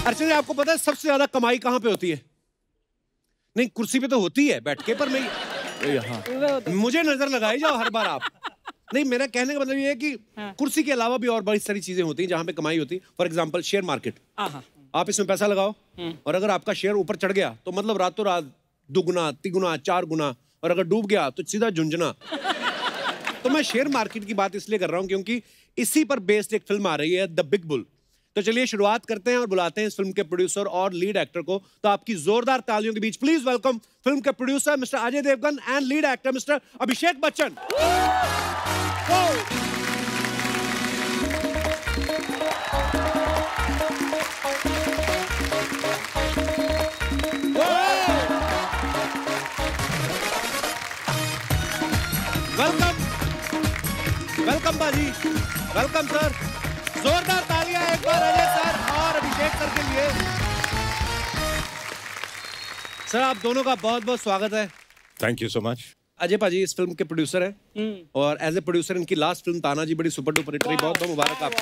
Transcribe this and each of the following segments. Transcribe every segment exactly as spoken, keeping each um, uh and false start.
अर्चना जी, आपको पता है सबसे ज्यादा कमाई कहाँ पे होती है? नहीं, कुर्सी पे तो होती है बैठ के, पर नहीं यहाँ। मुझे नजर लगाई जाओ हर बार आप। नहीं, मेरा कहने का मतलब ये है कि हाँ। कुर्सी के अलावा भी और बड़ी सारी चीजें होती हैं जहाँ पे कमाई होती है। फॉर एग्जाम्पल शेयर मार्केट, आप इसमें पैसा लगाओ और अगर आपका शेयर ऊपर चढ़ गया तो मतलब रातों रात दुगुना, तिगुना, चार गुना, और अगर डूब गया तो सीधा झुंझुना। तो मैं शेयर मार्केट की बात इसलिए कर रहा हूँ क्योंकि इसी पर बेस्ड एक फिल्म आ रही है, द बिग बुल। तो चलिए शुरुआत करते हैं और बुलाते हैं इस फिल्म के प्रोड्यूसर और लीड एक्टर को। तो आपकी जोरदार तालियों के बीच प्लीज वेलकम फिल्म के producer mister Ajay Devgan and lead actor mister Abhishek Bachchan. Welcome welcome बाजी, वेलकम सर। जोरदार तालियां एक बार अजय सर और अभिषेक सर के लिए। सर आप दोनों का बहुत बहुत स्वागत है। Thank you so much. Ajay पाजी इस फिल्म के प्रोड्यूसर हैं और एज ए प्रोड्यूसर इनकी लास्ट फिल्म तानाजी बड़ी सुपर डुपर हिट रही। बहुत बहुत मुबारक आपको।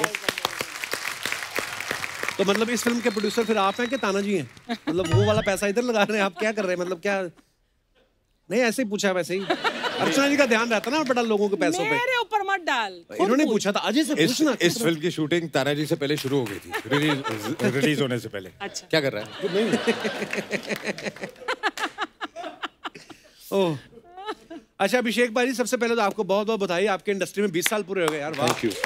तो मतलब इस फिल्म के प्रोड्यूसर फिर आप हैं कि तानाजी हैं? मतलब वो वाला पैसा इधर लगा रहे हैं, आप क्या कर रहे हैं? मतलब क्या? नहीं, ऐसे ही पूछा वैसे ही। अर्चना जी का ध्यान रहता ना बड़ा लोगों के पैसों पे। मेरे ऊपर मत डाल। इन्होंने पूछा था अजय से पूछना। इस, इस फिल्म की शूटिंग तानाजी से पहले शुरू हो गई थी, रिलीज रिलीज होने से पहले। अच्छा। क्या कर रहा है? ओह, अच्छा अभिषेक भाई, सबसे पहले तो आपको बहुत बहुत बधाई, आपके इंडस्ट्री में बीस साल पूरे हो गए यार। Thank you.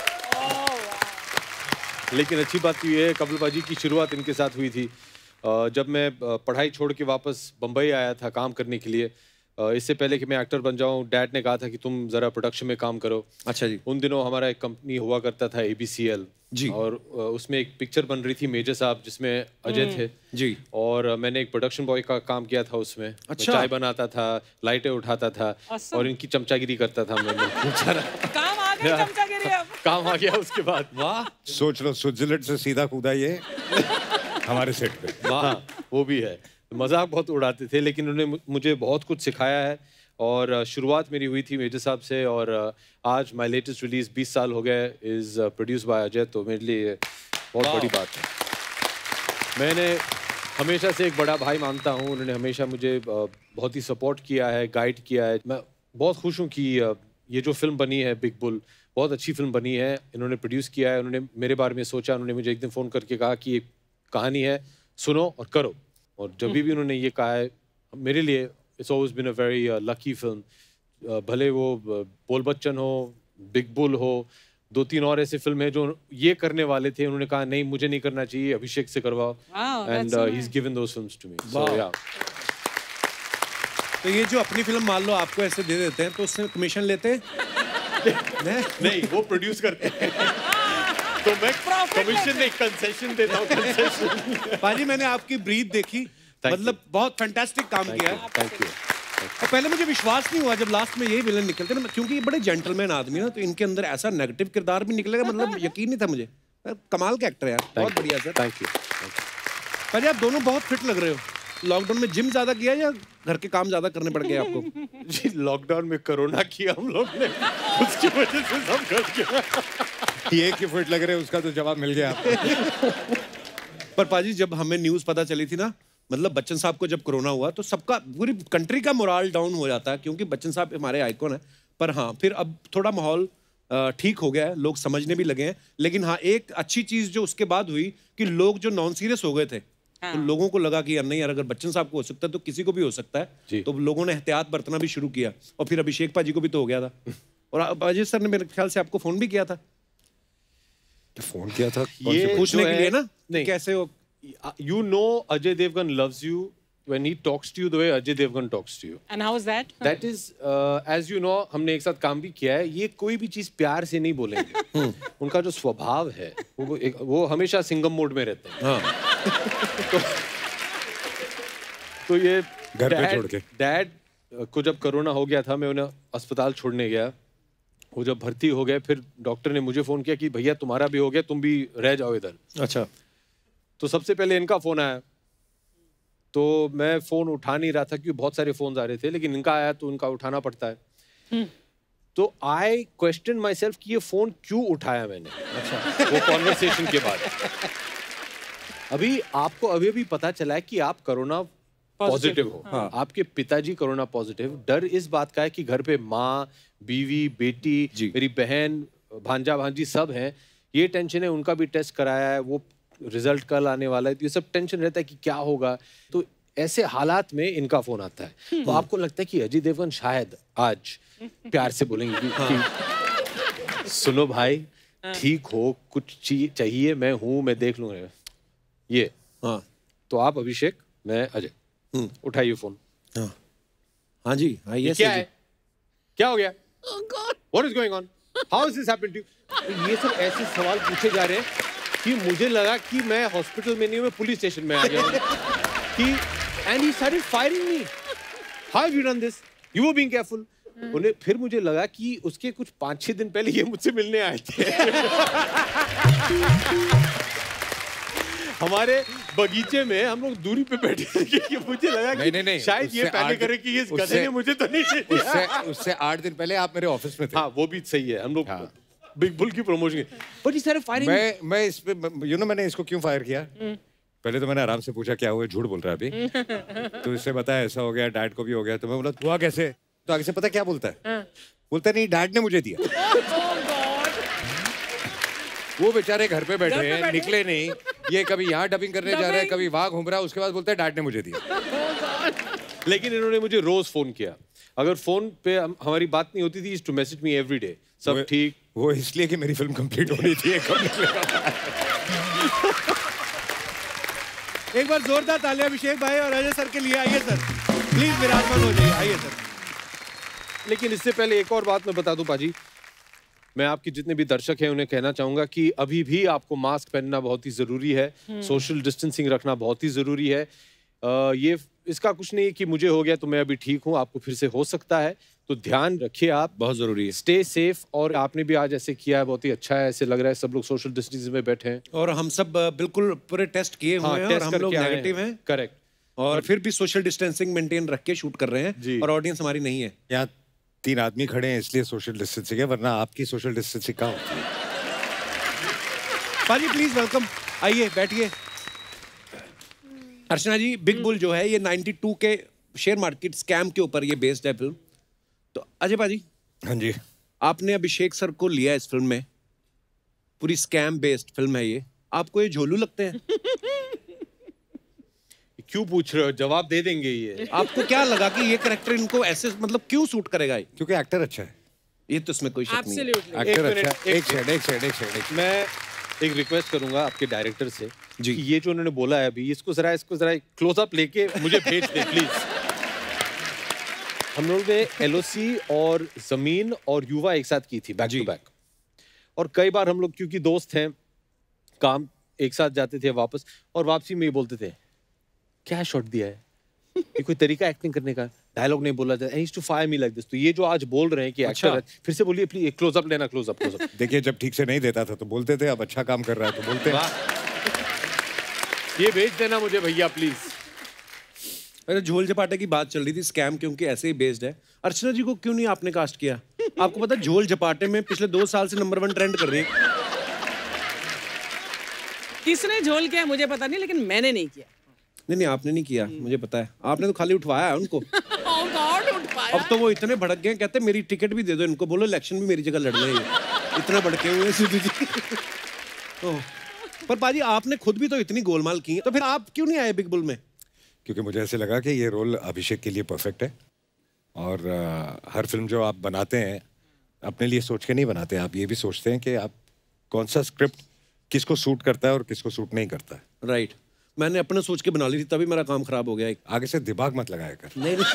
लेकिन अच्छी बात ये है, कपिल बाजी की शुरुआत इनके साथ हुई थी जब मैं पढ़ाई छोड़ के वापस बम्बई आया था काम करने के लिए। इससे पहले कि मैं एक्टर बन जाऊं, डैड ने कहा था कि तुम जरा प्रोडक्शन में काम करो। अच्छा जी। उन दिनों हमारा एक कंपनी हुआ करता था A B C L G, और उसमें एक पिक्चर बन रही थी मेजर साहब जिसमें अजय थे जी, और मैंने एक प्रोडक्शन बॉय का काम किया था उसमें। अच्छा। चाय बनाता था, लाइटें उठाता था और इनकी चमचागिरी करता था मैं। काम आ गया, चमचागिरी अब। काम आ गया उसके बाद। वाह, सोच लो स्विट्जरलैंड से सीधा कूदा ये हमारे सेट पे। वाह, वो भी है। मजाक बहुत उड़ाते थे लेकिन उन्होंने मुझे बहुत कुछ सिखाया है और शुरुआत मेरी हुई थी मेजर साहब से और आज माय लेटेस्ट रिलीज बीस साल हो गए, इज प्रोड्यूस बाय अजय। तो मेरे लिए बहुत बड़ी बात है। मैंने हमेशा से एक बड़ा भाई मानता हूँ, उन्होंने हमेशा मुझे बहुत ही सपोर्ट किया है, गाइड किया है। मैं बहुत खुश हूँ कि ये जो फिल्म बनी है बिग बुल, बहुत अच्छी फिल्म बनी है। इन्होंने प्रोड्यूस किया है, उन्होंने मेरे बारे में सोचा, उन्होंने मुझे एक दिन फ़ोन करके कहा कि ये कहानी है, सुनो और करो। और जब भी उन्होंने ये कहा है, मेरे लिए it's always been a very lucky film. भले वो बोल बच्चन हो, बिग बुल हो, दो तीन और ऐसे फिल्म है जो ये करने वाले थे, उन्होंने कहा नहीं मुझे नहीं करना चाहिए, अभिषेक से करवाओ। And he is given those films to me. So yeah. तो ये जो अपनी फिल्म मान लो आपको ऐसे दे देते हैं तो उससे कमीशन लेते हैं? नहीं, नहीं, वो प्रोड्यूस करते हैं। तो मैं कमीशन नहीं, कंसेशन देता हूँ। कंसेशन। पाजी मैंने आपकी ब्रीथ देखी, मतलब बहुत फैंटास्टिक काम किया है। Thank you. और पहले मुझे विश्वास नहीं हुआ जब लास्ट में यही विलन निकलते ना, क्योंकि ये बड़े जेंटलमैन आदमी ना, तो इनके अंदर ऐसा नेगेटिव किरदार भी निकलेगा, मतलब यकीन नहीं था मुझे। कमाल के एक्टर यार, बहुत बढ़िया सर। Thank you. पाजी आप दोनों बहुत फिट लग रहे हो। लॉकडाउन में जिम ज्यादा किया या घर के काम ज्यादा करने पड़ गए आपको? जी, लॉकडाउन में कोरोना किया हम लोग ने, उसकी वजह से सब घर के। ये कि फिट लग रहे हैं उसका तो जवाब मिल गया आपको। पर पाजी जब हमें न्यूज़ पता चली थी ना, मतलब बच्चन साहब को जब कोरोना हुआ तो सबका, पूरी कंट्री का मोराल डाउन हो जाता है, क्योंकि बच्चन साहब हमारे आइकॉन है। पर हाँ, फिर अब थोड़ा माहौल ठीक हो गया है, लोग समझने भी लगे हैं। लेकिन हाँ, एक अच्छी चीज़ जो उसके बाद हुई कि लोग जो नॉन सीरियस हो गए थे, हाँ। तो लोगों को लगा कि यार नहीं यार, अगर बच्चन साहब को हो सकता है तो किसी को भी हो सकता है। तो लोगों ने एहतियात बरतना भी शुरू किया और फिर अभिषेक पाजी को भी तो हो गया था। और अजय सर ने मेरे ख्याल से आपको फोन भी किया था। फोन किया था ये पूछने के लिए ना, नहीं कैसे हो। You know Ajay Devgan loves you when he talks to you the way Ajay Devgan talks to you. And how is that? That is, uh, as you know, हमने एक साथ काम भी किया है। ये कोई भी चीज प्यार से नहीं बोलेंगे। उनका जो स्वभाव है, वो एक, वो हमेशा सिंगम मोड में रहते हैं। हाँ। तो, तो ये घर पे छोड़ के। डैड को जब कोरोना हो गया था, मैं उन्हें अस्पताल छोड़ने गया। वो जब भर्ती हो गए, फिर डॉक्टर ने मुझे फोन किया कि भैया तुम्हारा भी हो गया, तुम भी रह जाओ इधर। अच्छा। तो सबसे पहले इनका फोन आया, तो मैं फोन उठा नहीं रहा था क्योंकि बहुत सारे फोन आ रहे थे, लेकिन इनका आया तो इनका उठाना पड़ता है। तो आई क्वेश्चन माई सेल्फ कि ये फोन क्यों उठाया मैंने। अच्छा। वो कॉन्वर्सेशन के बाद अभी आपको अभी अभी पता चला है कि आप कोरोना पॉजिटिव हो। हाँ। आपके पिताजी कोरोना पॉजिटिव। डर इस बात का है कि घर पे माँ, बीवी, बेटी, मेरी बहन, भांजा भांजी सब हैं। ये टेंशन है, उनका भी टेस्ट कराया है, वो रिजल्ट कल आने वाला है, तो ये सब टेंशन रहता है कि क्या होगा। तो ऐसे हालात में इनका फोन आता है, तो आपको लगता है कि अजय देवगन शायद आज प्यार से बोलेंगे कि, कि सुनो भाई, ठीक हो, कुछ चीज चाहिए, मैं हूँ, मैं देख लूंगा ये। हाँ, तो आप अभिषेक, मैं अजय, उठाइए फोन। हाँ, हाँ जी, आइए। क्या है, क्या हो गया? What is going on? How is this happened to you? ये सब ऐसे सवाल पूछे जा रहे हैं कि मुझे लगा कि मैं हॉस्पिटल में नहीं हूँ, मैं पुलिस स्टेशन में आ गया हूँ। कि and he started firing me. How have you done this? You were being careful. उन्हें फिर मुझे लगा कि उसके कुछ पाँच छह दिन पहले ये मुझसे मिलने आए थे। हमारे बगीचे में हम लोग दूरी पे बैठे थे कि मुझे लगा कि नहीं, नहीं, शायद ये पहले करे कि ये गधे ने मुझे तो नहीं दे दिया। उससे उससे आठ दिन पहले आप मेरे ऑफिस में थे। हाँ, वो भी सही है, हम लोग हाँ। बिग बुल की प्रमोशन। बट ही सारे फायरिंग। मैं मैं इस पे यू नो मैंने इसको क्यों फायर किया? पहले तो मैंने आराम से पूछा क्या हुआ, झूठ बोल रहा है अभी। तो इससे बताया ऐसा हो गया, डैड को भी हो गया। तो मैं बोला हुआ कैसे? तो आगे से पता क्या बोलता है? बोलता नहीं, डैड ने मुझे दिया। वो बेचारे घर पे बैठे हैं, निकले नहीं। ये कभी यहाँ डबिंग करने जा रहा है, कभी वहां घूम रहा है, उसके बाद बोलता है डैड ने मुझे दिया। लेकिन इन्होंने मुझे रोज फोन किया। अगर फोन पे हम, हमारी बात नहीं होती थी, to message me every day, सब ठीक। वो इसलिए कि मेरी फिल्म कंप्लीट होनी थी। कब निकलेगा? एक बार जोरदार तालियां अभिषेक भाई और अजय सर के लिए। आइए सर, प्लीज विराजमान हो जाइए। आइए सर। लेकिन इससे पहले एक और बात मैं बता दूं पाजी, मैं आपके जितने भी दर्शक हैं उन्हें कहना चाहूंगा कि अभी भी आपको मास्क पहनना बहुत ही जरूरी है, सोशल डिस्टेंसिंग रखना बहुत ही जरूरी है। आ, ये इसका कुछ नहीं कि मुझे हो गया तो मैं अभी ठीक हूँ, आपको फिर से हो सकता है, तो ध्यान रखिए आप, बहुत जरूरी है। Stay safe. और आपने भी आज ऐसे किया है, बहुत ही अच्छा है। ऐसे लग रहा है सब लोग सोशल डिस्टेंसिंग में बैठे हैं और हम सब बिल्कुल पूरे टेस्ट किए हुए हैं और हम लोग नेगेटिव हैं। करेक्ट। और फिर भी सोशल डिस्टेंसिंग मेंटेन रख के शूट कर रहे हैं और ऑडियंस हमारी नहीं है। यहाँ तीन आदमी खड़े हैं इसलिए सोशल डिस्टेंसिंग है, वरना आपकी सोशल डिस्टेंसिंग कहाँ होती है? पाजी प्लीज वेलकम, आइए बैठिए। अर्चना जी, बिग बुल जो है ये बानवे के शेयर मार्केट स्कैम के ऊपर ये बेस्ड है फिल्म। तो अजय पाजी, हाँ जी, आपने अभिषेक सर को लिया इस फिल्म में, पूरी स्कैम बेस्ड फिल्म है ये, आपको ये झोलू लगते हैं? क्यों पूछ रहे हो, जवाब दे देंगे ये। आपको क्या लगा कि ये कैरेक्टर इनको ऐसे मतलब क्यों सूट करेगा? क्योंकि एक्टर अच्छा है, ये तो इसमें कोई शक नहीं है। एक्टर अच्छा है। एक सेकंड एक सेकंड एक सेकंड मैं एक रिक्वेस्ट करूंगा आपके डायरेक्टर से जी, कि ये जो उन्होंने बोला है अभी, इसको जरा इसको जरा क्लोजअप लेके मुझे भेज दे प्लीज। हम लोग ने एलओसी और जमीन और युवा एक साथ की थी बैक टू बैक, और कई बार हम लोग क्योंकि दोस्त हैं, काम एक साथ जाते थे वापस, और वापसी में ये बोलते थे क्या शॉट दिया है, ये कोई तरीका एक्टिंग करने का, डायलॉग नहीं बोला जाता, to fire me like this. तो ये जो आज बोल रहे हैं कि अच्छा एक्टर है, फिर से बोलिए प्लीज, क्लोजअप लेना, क्लोजअप क्लोजअप। देखिए जब ठीक से नहीं देता था तो बोलते थे, अब अच्छा काम कर रहा है तो बोलते हैं। ये भेज देना मुझे भैया प्लीज। अरे झोल झपाटे की बात चल रही थी, स्कैम क्योंकि ऐसे ही बेस्ड है। अर्चना जी को क्यों नहीं आपने कास्ट किया? आपको पता है झोल झपाटे में पिछले दो साल से नंबर वन ट्रेंड कर रही है। किसने झोल किया मुझे पता नहीं, लेकिन मैंने नहीं किया। नहीं नहीं आपने नहीं किया, मुझे पता है। आपने तो खाली उठवाया है उनको। oh God, उठवाया। अब तो वो इतने भड़क गए, कहते मेरी टिकट भी दे दो इनको, बोलो इलेक्शन भी मेरी जगह लड़ रहे हैं। इतना भड़के हुए हैं सिद्धू जी। तो पर पाजी आपने खुद भी तो इतनी गोलमाल की है, तो फिर आप क्यों नहीं आए बिग बुल में? क्योंकि मुझे ऐसे लगा कि ये रोल अभिषेक के लिए परफेक्ट है, और आ, हर फिल्म जो आप बनाते हैं अपने लिए सोच के नहीं बनाते, आप ये भी सोचते हैं कि आप कौन सा स्क्रिप्ट किसको सूट करता है और किसको सूट नहीं करता है। राइट, मैंने अपने सोच के बना ली थी, तभी मेरा काम खराब हो गया। आगे से दिमाग मत लगाया कर। नहीं, नहीं।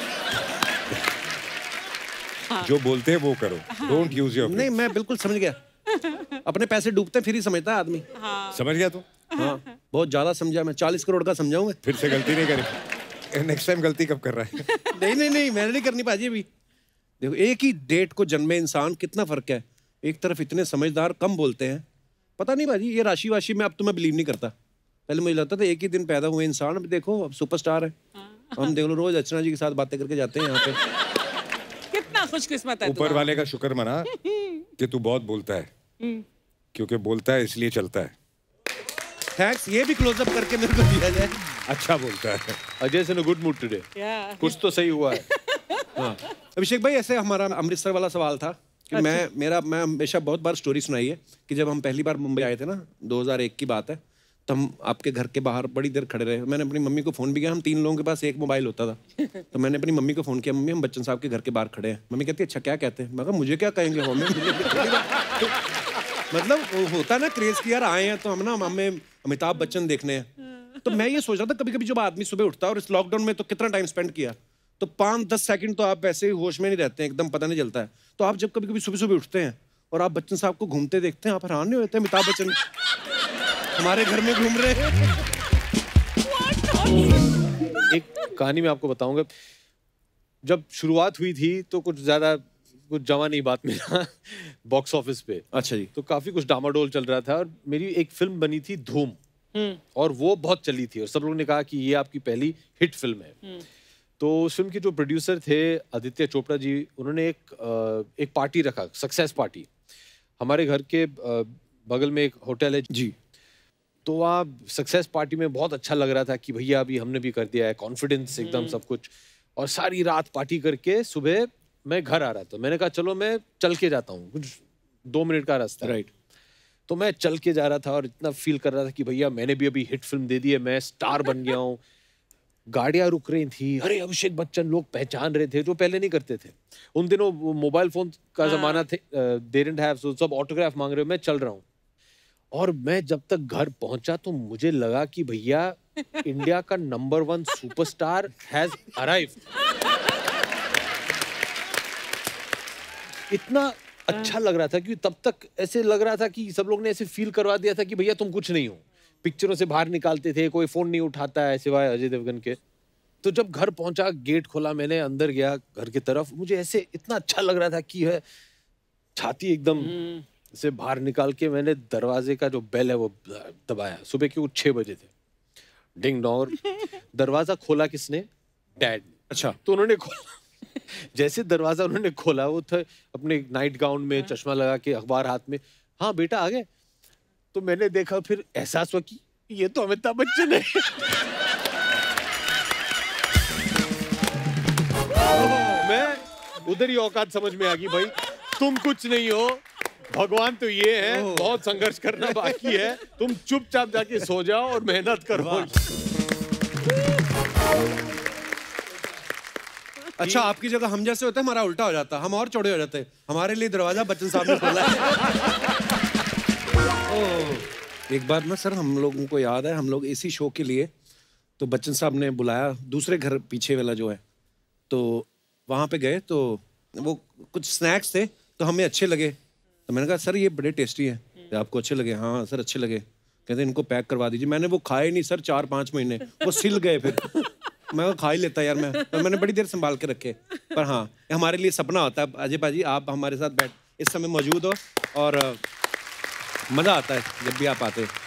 हाँ। जो बोलते हैं वो करो, डोंट यूज योर। नहीं मैं बिल्कुल समझ गया, अपने पैसे डूबते फिर ही समझता है आदमी। हाँ। समझ गया तू? हाँ बहुत ज्यादा समझा मैं, चालीस करोड़ का समझाऊंगा। फिर से गलती नहीं करें। नेक्स्ट टाइम गलती कब कर रहा है? नहीं नहीं नहीं मैंने नहीं करनी पाजी अभी। देखो एक ही डेट को जन्मे इंसान, कितना फर्क है। एक तरफ इतने समझदार कम बोलते हैं, पता नहीं भाजी ये राशि वाशी में अब तो मैं बिलीव नहीं करता। पहले मुझे लगता था एक ही दिन पैदा हुए इंसान, अब देखो अब सुपरस्टार है। हम देख लो रोज अर्चना जी के साथ बातें करके जाते हैं यहाँ पे। कितना खुशकिस्मत है ऊपर वाले का शुक्र मना कि तू बहुत बोलता है, क्योंकि बोलता है इसलिए चलता है। थैंक्स, ये भी क्लोजअप करके मेरे को दिया जाए। अच्छा बोलता है अजय से नो गुड मूड टुडे। कुछ तो सही हुआ है। हाँ अभिषेक भाई, ऐसे हमारा अमृतसर वाला सवाल था कि अच्छा। मैं मेरा मैं हमेशा बहुत बार स्टोरी सुनाई है कि जब हम पहली बार मुंबई आए थे ना, दो हज़ार एक की बात है, तो हम आपके घर के बाहर बड़ी देर खड़े रहे। मैंने अपनी मम्मी को फ़ोन भी किया, हम तीन लोगों के पास एक मोबाइल होता था। तो मैंने अपनी मम्मी को फ़ोन किया, मम्मी हम बच्चन साहब के घर के बाहर खड़े हैं। मम्मी कहती है अच्छा क्या कहते हैं? मैं कहा मुझे क्या कहेंगे हमें। मतलब वो होता ना क्रेज की यार आए हैं तो हम ना हमें अमिताभ बच्चन देखने हैं। तो मैं ये सोच रहा था कभी कभी जब आदमी सुबह उठता है, और इस लॉकडाउन में तो कितना टाइम स्पेंड किया, तो पाँच दस सेकंड तो आप वैसे ही होश में नहीं रहते हैं, एकदम पता नहीं चलता है। तो आप जब कभी कभी सुबह सुबह उठते हैं और आप बच्चन साहब को घूमते देखते हैं, आप हैरान नहीं होते अमिताभ बच्चन हमारे घर में घूम रहे हैं। एक कहानी मैं आपको बताऊंगा। जब शुरुआत हुई थी तो कुछ ज्यादा कुछ जमा नहीं बात मेरा बॉक्स ऑफिस पे। अच्छा जी। तो काफी कुछ डामाडोल चल रहा था और मेरी एक फिल्म बनी थी धूम, और वो बहुत चली थी और सब लोगों ने कहा कि ये आपकी पहली हिट फिल्म है। तो उस फिल्म के जो प्रोड्यूसर थे आदित्य चोपड़ा जी, उन्होंने एक एक पार्टी रखा, सक्सेस पार्टी। हमारे घर के बगल में एक होटल है जी। तो वहाँ सक्सेस पार्टी में बहुत अच्छा लग रहा था कि भैया अभी हमने भी कर दिया है, कॉन्फिडेंस एकदम सब कुछ। और सारी रात पार्टी करके सुबह मैं घर आ रहा था। मैंने कहा चलो मैं चल के जाता हूँ, कुछ दो मिनट का रास्ता। राइट। तो मैं चल के जा रहा था और इतना फील कर रहा था कि भैया मैंने भी अभी हिट फिल्म दे दी है, मैं स्टार बन गया हूँ। गाड़ियाँ रुक रही थी, अरे अभिषेक बच्चन, लोग पहचान रहे थे जो पहले नहीं करते थे। उन दिनों मोबाइल फोन का जमाना थे, दे डिडंट हैव, सो सब ऑटोग्राफ मांग रहे हो। मैं चल रहा हूँ और मैं जब तक घर पहुंचा तो मुझे लगा कि भैया इंडिया का number one superstar has arrived. इतना अच्छा लग रहा था कि तब तक ऐसे लग रहा था कि सब लोग ने ऐसे फील करवा दिया था कि भैया तुम कुछ नहीं हो। पिक्चरों से बाहर निकालते थे, कोई फोन नहीं उठाता है सिवाय अजय देवगन के। तो जब घर पहुंचा, गेट खोला, मैंने अंदर गया घर की तरफ, मुझे ऐसे इतना अच्छा लग रहा था कि है छाती एकदम से बाहर निकाल के मैंने दरवाजे का जो बेल है वो दबाया। सुबह के वो छह बजे थे, डिंग डोंग। दरवाजा खोला किसने? डैड। अच्छा। तो उन्होंने खोला, जैसे दरवाजा उन्होंने खोला, वो थे अपने नाइट गाउन में, चश्मा लगा के, अखबार हाथ में। हाँ बेटा आ गए। तो मैंने देखा, फिर एहसास हुआ कि ये तो अमिताभ बच्चन है। मैं उधर ही औकात समझ में आ गई, भाई तुम कुछ नहीं हो, भगवान तो ये है, बहुत संघर्ष करना बाकी है, तुम चुपचाप जाके सो जाओ और मेहनत करो। अच्छा, आपकी जगह हम जैसे होते हैं, हमारा उल्टा हो जाता, हम और चौड़े हो जाते हैं। हमारे लिए दरवाजा बच्चन साहब ने खोला है। एक बार ना सर, हम लोगों को याद है, हम लोग इसी शो के लिए तो बच्चन साहब ने बुलाया, दूसरे घर पीछे वाला जो है, तो वहाँ पे गए। तो वो कुछ स्नैक्स थे तो हमें अच्छे लगे, तो मैंने कहा सर ये बड़े टेस्टी हैं, आपको अच्छे लगे? हाँ सर अच्छे लगे। कहते इनको पैक करवा दीजिए। मैंने वो खाए नहीं सर चार पाँच महीने, वो सिल गए। फिर मैं खा ही लेता यार मैं, तो मैंने बड़ी देर संभाल के रखे। पर हाँ, हमारे लिए सपना होता है अजय भाजी, आप हमारे साथ बैठ इस समय मौजूद हो, और मज़ा आता है जब भी आप आते हो।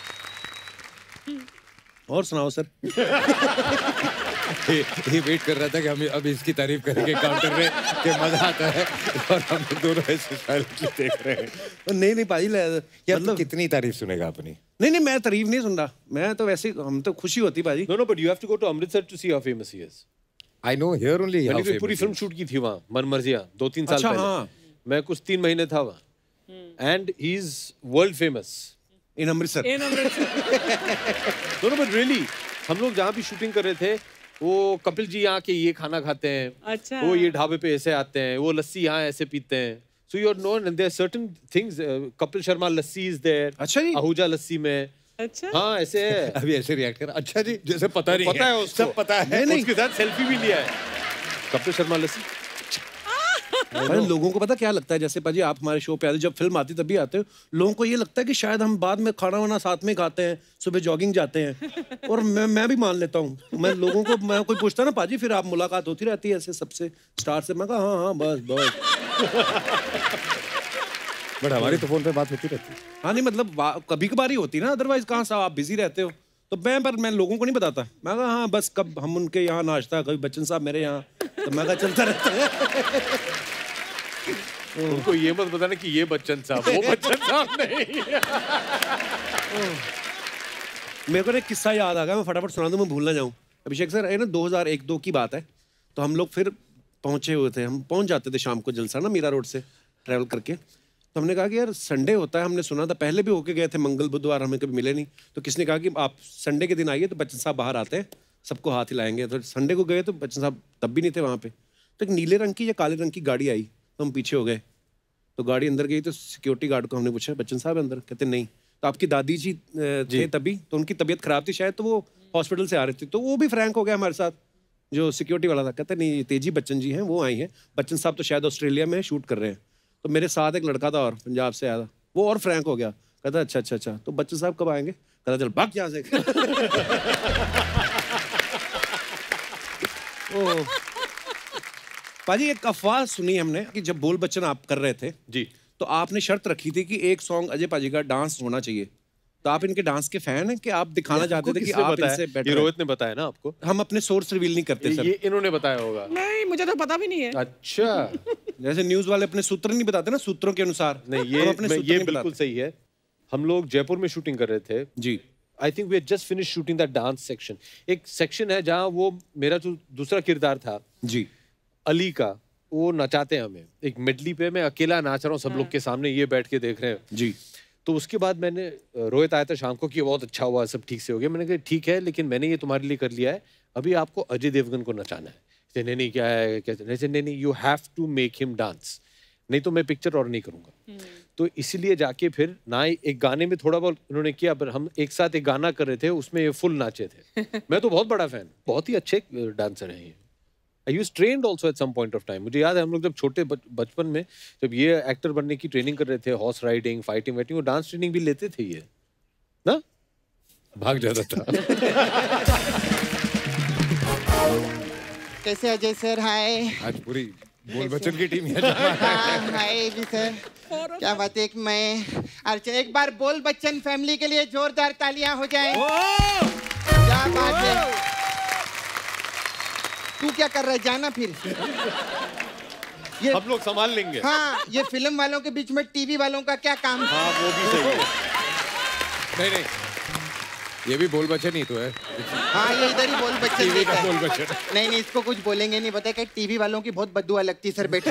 और सुनाओ सर। ये, ये वेट कर रहा था कि हम अब इसकी तारीफ करेंगे काउंटर में कि मजा आता है, और हम दोनों ऐसे साइलेंटली देख रहे हैं। नहीं नहीं पाजी, मतलब कितनी तारीफ सुनेगा अपनी? नहीं नहीं, मैं तारीफ नहीं सुन रहा, मैं तो वैसे, हम तो खुशी होती पाजी। No no, but you have to go to Amritsar to see how famous he is. I know, here only how famous. मैंने पूरी फिल्म शूट की थी वहाँ, मनमर्जियाँ, दो तीन साल अच्छा, पहले। हाँ। मैं कुछ तीन महीने था वहाँ, and he is world famous in Amritsar. In Amritsar. No no, but really, हम लोग जहाँ भी शूटिंग कर रहे थे, वो कपिल जी यहाँ के ये खाना खाते हैं, अच्छा, वो ये ढाबे पे ऐसे आते हैं, वो लस्सी यहाँ ऐसे पीते हैं। So you are known, and there certain things. Kapil Sharma lassi is there. अच्छा जी। आहूजा लस्सी में। अच्छा, हाँ ऐसे है। अभी ऐसे रिएक्ट कर, अच्छा जी, जैसे पता नहीं पता है उसको, सब पता है। नहीं, उसके साथ सेल्फी भी लिया है। कपिल शर्मा लस्सी। अरे लोगों को पता क्या लगता है, जैसे पाजी आप हमारे शो पे आते, जब फिल्म आती तभी आते हो, लोगों को ये लगता है कि शायद हम बाद में खाना वाना साथ में खाते हैं, सुबह जॉगिंग जाते हैं। और मैं मैं भी मान लेता हूँ, मैं लोगों को, मैं कोई पूछता ना पाजी फिर आप मुलाकात होती रहती है ऐसे सबसे स्टार से, मैं कहा हाँ हाँ बस बस। बट हमारी तो फोन पे बात होती रहती है। हाँ नहीं मतलब कभी कभार ही होती ना, अदरवाइज कहाँ साहब आप बिजी रहते हो। तो मैं पर मैं लोगों को नहीं बताता, मैं कहा हाँ बस कब हम उनके यहाँ नाश्ता, कभी बच्चन साहब मेरे यहाँ, तो मैं कहा चलता रहता है। उनको ये मत बताना कि ये बच्चन साहब, वो बच्चन साहब नहीं। मेरे को ना एक किस्सा याद आ गया, मैं फटाफट सुना दूं, मैं भूल ना जाऊं। अभिषेक सर, ये ना दो हज़ार एक दो की बात है, तो हम लोग फिर पहुंचे हुए थे, हम पहुंच जाते थे शाम को जलसा ना मीरा रोड से ट्रैवल करके। तो हमने कहा कि यार संडे होता है, हमने सुना था, पहले भी होके गए थे, मंगल बुधवार हमें कभी मिले नहीं। तो किसने कहा कि आप संडे के दिन आइए, तो बच्चन साहब बाहर आते हैं, सबको हाथ हिलाएंगे। तो संडे को गए तो बच्चन साहब तब भी नहीं थे वहाँ पे। तो एक नीले रंग की या काले रंग की गाड़ी आई, तो हम पीछे हो गए। तो गाड़ी अंदर गई तो सिक्योरिटी गार्ड को हमने पूछा, बच्चन साहब अंदर? कहते नहीं। तो आपकी दादी जी थे तभी, तो उनकी तबीयत खराब थी शायद, तो वो हॉस्पिटल से आ रहे थे। तो वो भी फ्रैंक हो गया हमारे साथ, जो सिक्योरिटी वाला था। कहते नहीं, तेजी बच्चन जी हैं, वो आई हैं। बच्चन साहब तो शायद ऑस्ट्रेलिया में शूट कर रहे हैं। तो मेरे साथ एक लड़का था और पंजाब से आया था, वो और फ्रैंक हो गया। कहता अच्छा अच्छा अच्छा, तो बच्चन साहब कब आएंगे? कहता चल भाग यहाँ से। ओ पाजी, एक अफवाह सुनी हमने कि जब बोल बच्चन आप कर रहे थे जी, तो आपने शर्त रखी थी कि एक सॉन्ग अजय पाजी का डांस होना चाहिए। तो आप इनके डांस के फैन हैं कि आप दिखाना चाहते थे कि आप इनसे बेटर? ये रोहित ने बताया ना आपको। हम अपने सोर्स रिवील नहीं करते सर। ये इन्होंने बताया होगा। नहीं, मुझे तो पता भी नहीं है। अच्छा। जैसे न्यूज वाले अपने सूत्र नहीं बताते ना, सूत्रों के अनुसार। नहीं, ये अपने सूत्र ये नहीं बिल्कुल सही है। हम लोग जयपुर में शूटिंग कर रहे थे जी। I think we had just finish shooting that dance section. एक सेक्शन है जहाँ वो मेरा जो दूसरा किरदार था जी, अली का, वो नचाते हैं हमें एक मिडली पे। मैं अकेला नाच रहा हूँ सब लोग के सामने, ये बैठ के देख रहे हैं जी। तो उसके बाद मैंने, रोहित आया था शाम को कि बहुत अच्छा हुआ, सब ठीक से हो गया। मैंने कहा ठीक है, लेकिन मैंने ये तुम्हारे लिए कर लिया है, अभी आपको अजय देवगन को नचाना है। नहीं नहीं क्या है, कहते नहीं नहीं, you have to make him dance, नहीं तो मैं पिक्चर और नहीं करूंगा। तो इसीलिए जाके फिर ना एक गाने में थोड़ा बहुत उन्होंने किया, पर हम एक साथ एक गाना कर रहे थे, उसमें ये फुल नाचे थे। मैं तो बहुत बड़ा फैन, बहुत ही अच्छे डांसर हैं ये। I was trained also at some point of time. मुझे याद है हम लोग जब छोटे बचपन में जब ये एक्टर बनने की ट्रेनिंग कर रहे थे, हॉर्स राइडिंग, फाइटिंग वाइटिंग, वो डांस ट्रेनिंग भी लेते थे ये ना, भाग जाता था। कैसे अजय सर? हाय। आज पूरी बोल बच्चन की टीम है। हाय जी सर, क्या बात है। एक मैं अर्चना, एक बार बोल बच्चन फैमिली के लिए जोरदार तालियां हो जाएं। क्या बात है। तू क्या कर रहा है, जाना फिर। ये हम लोग संभाल लेंगे। हाँ, ये फिल्म वालों के बीच में टीवी वालों का क्या काम? हाँ, वो भी सही है। नहीं नहीं, ये भी बोल बच्चन ही तो है। हाँ, ये इधर ही बोल बच्चन टीवी का है। बोल बच्चन। नहीं नहीं, इसको कुछ बोलेंगे नहीं, बताए कि टीवी वालों की बहुत बददुआ लगती सर। बेटा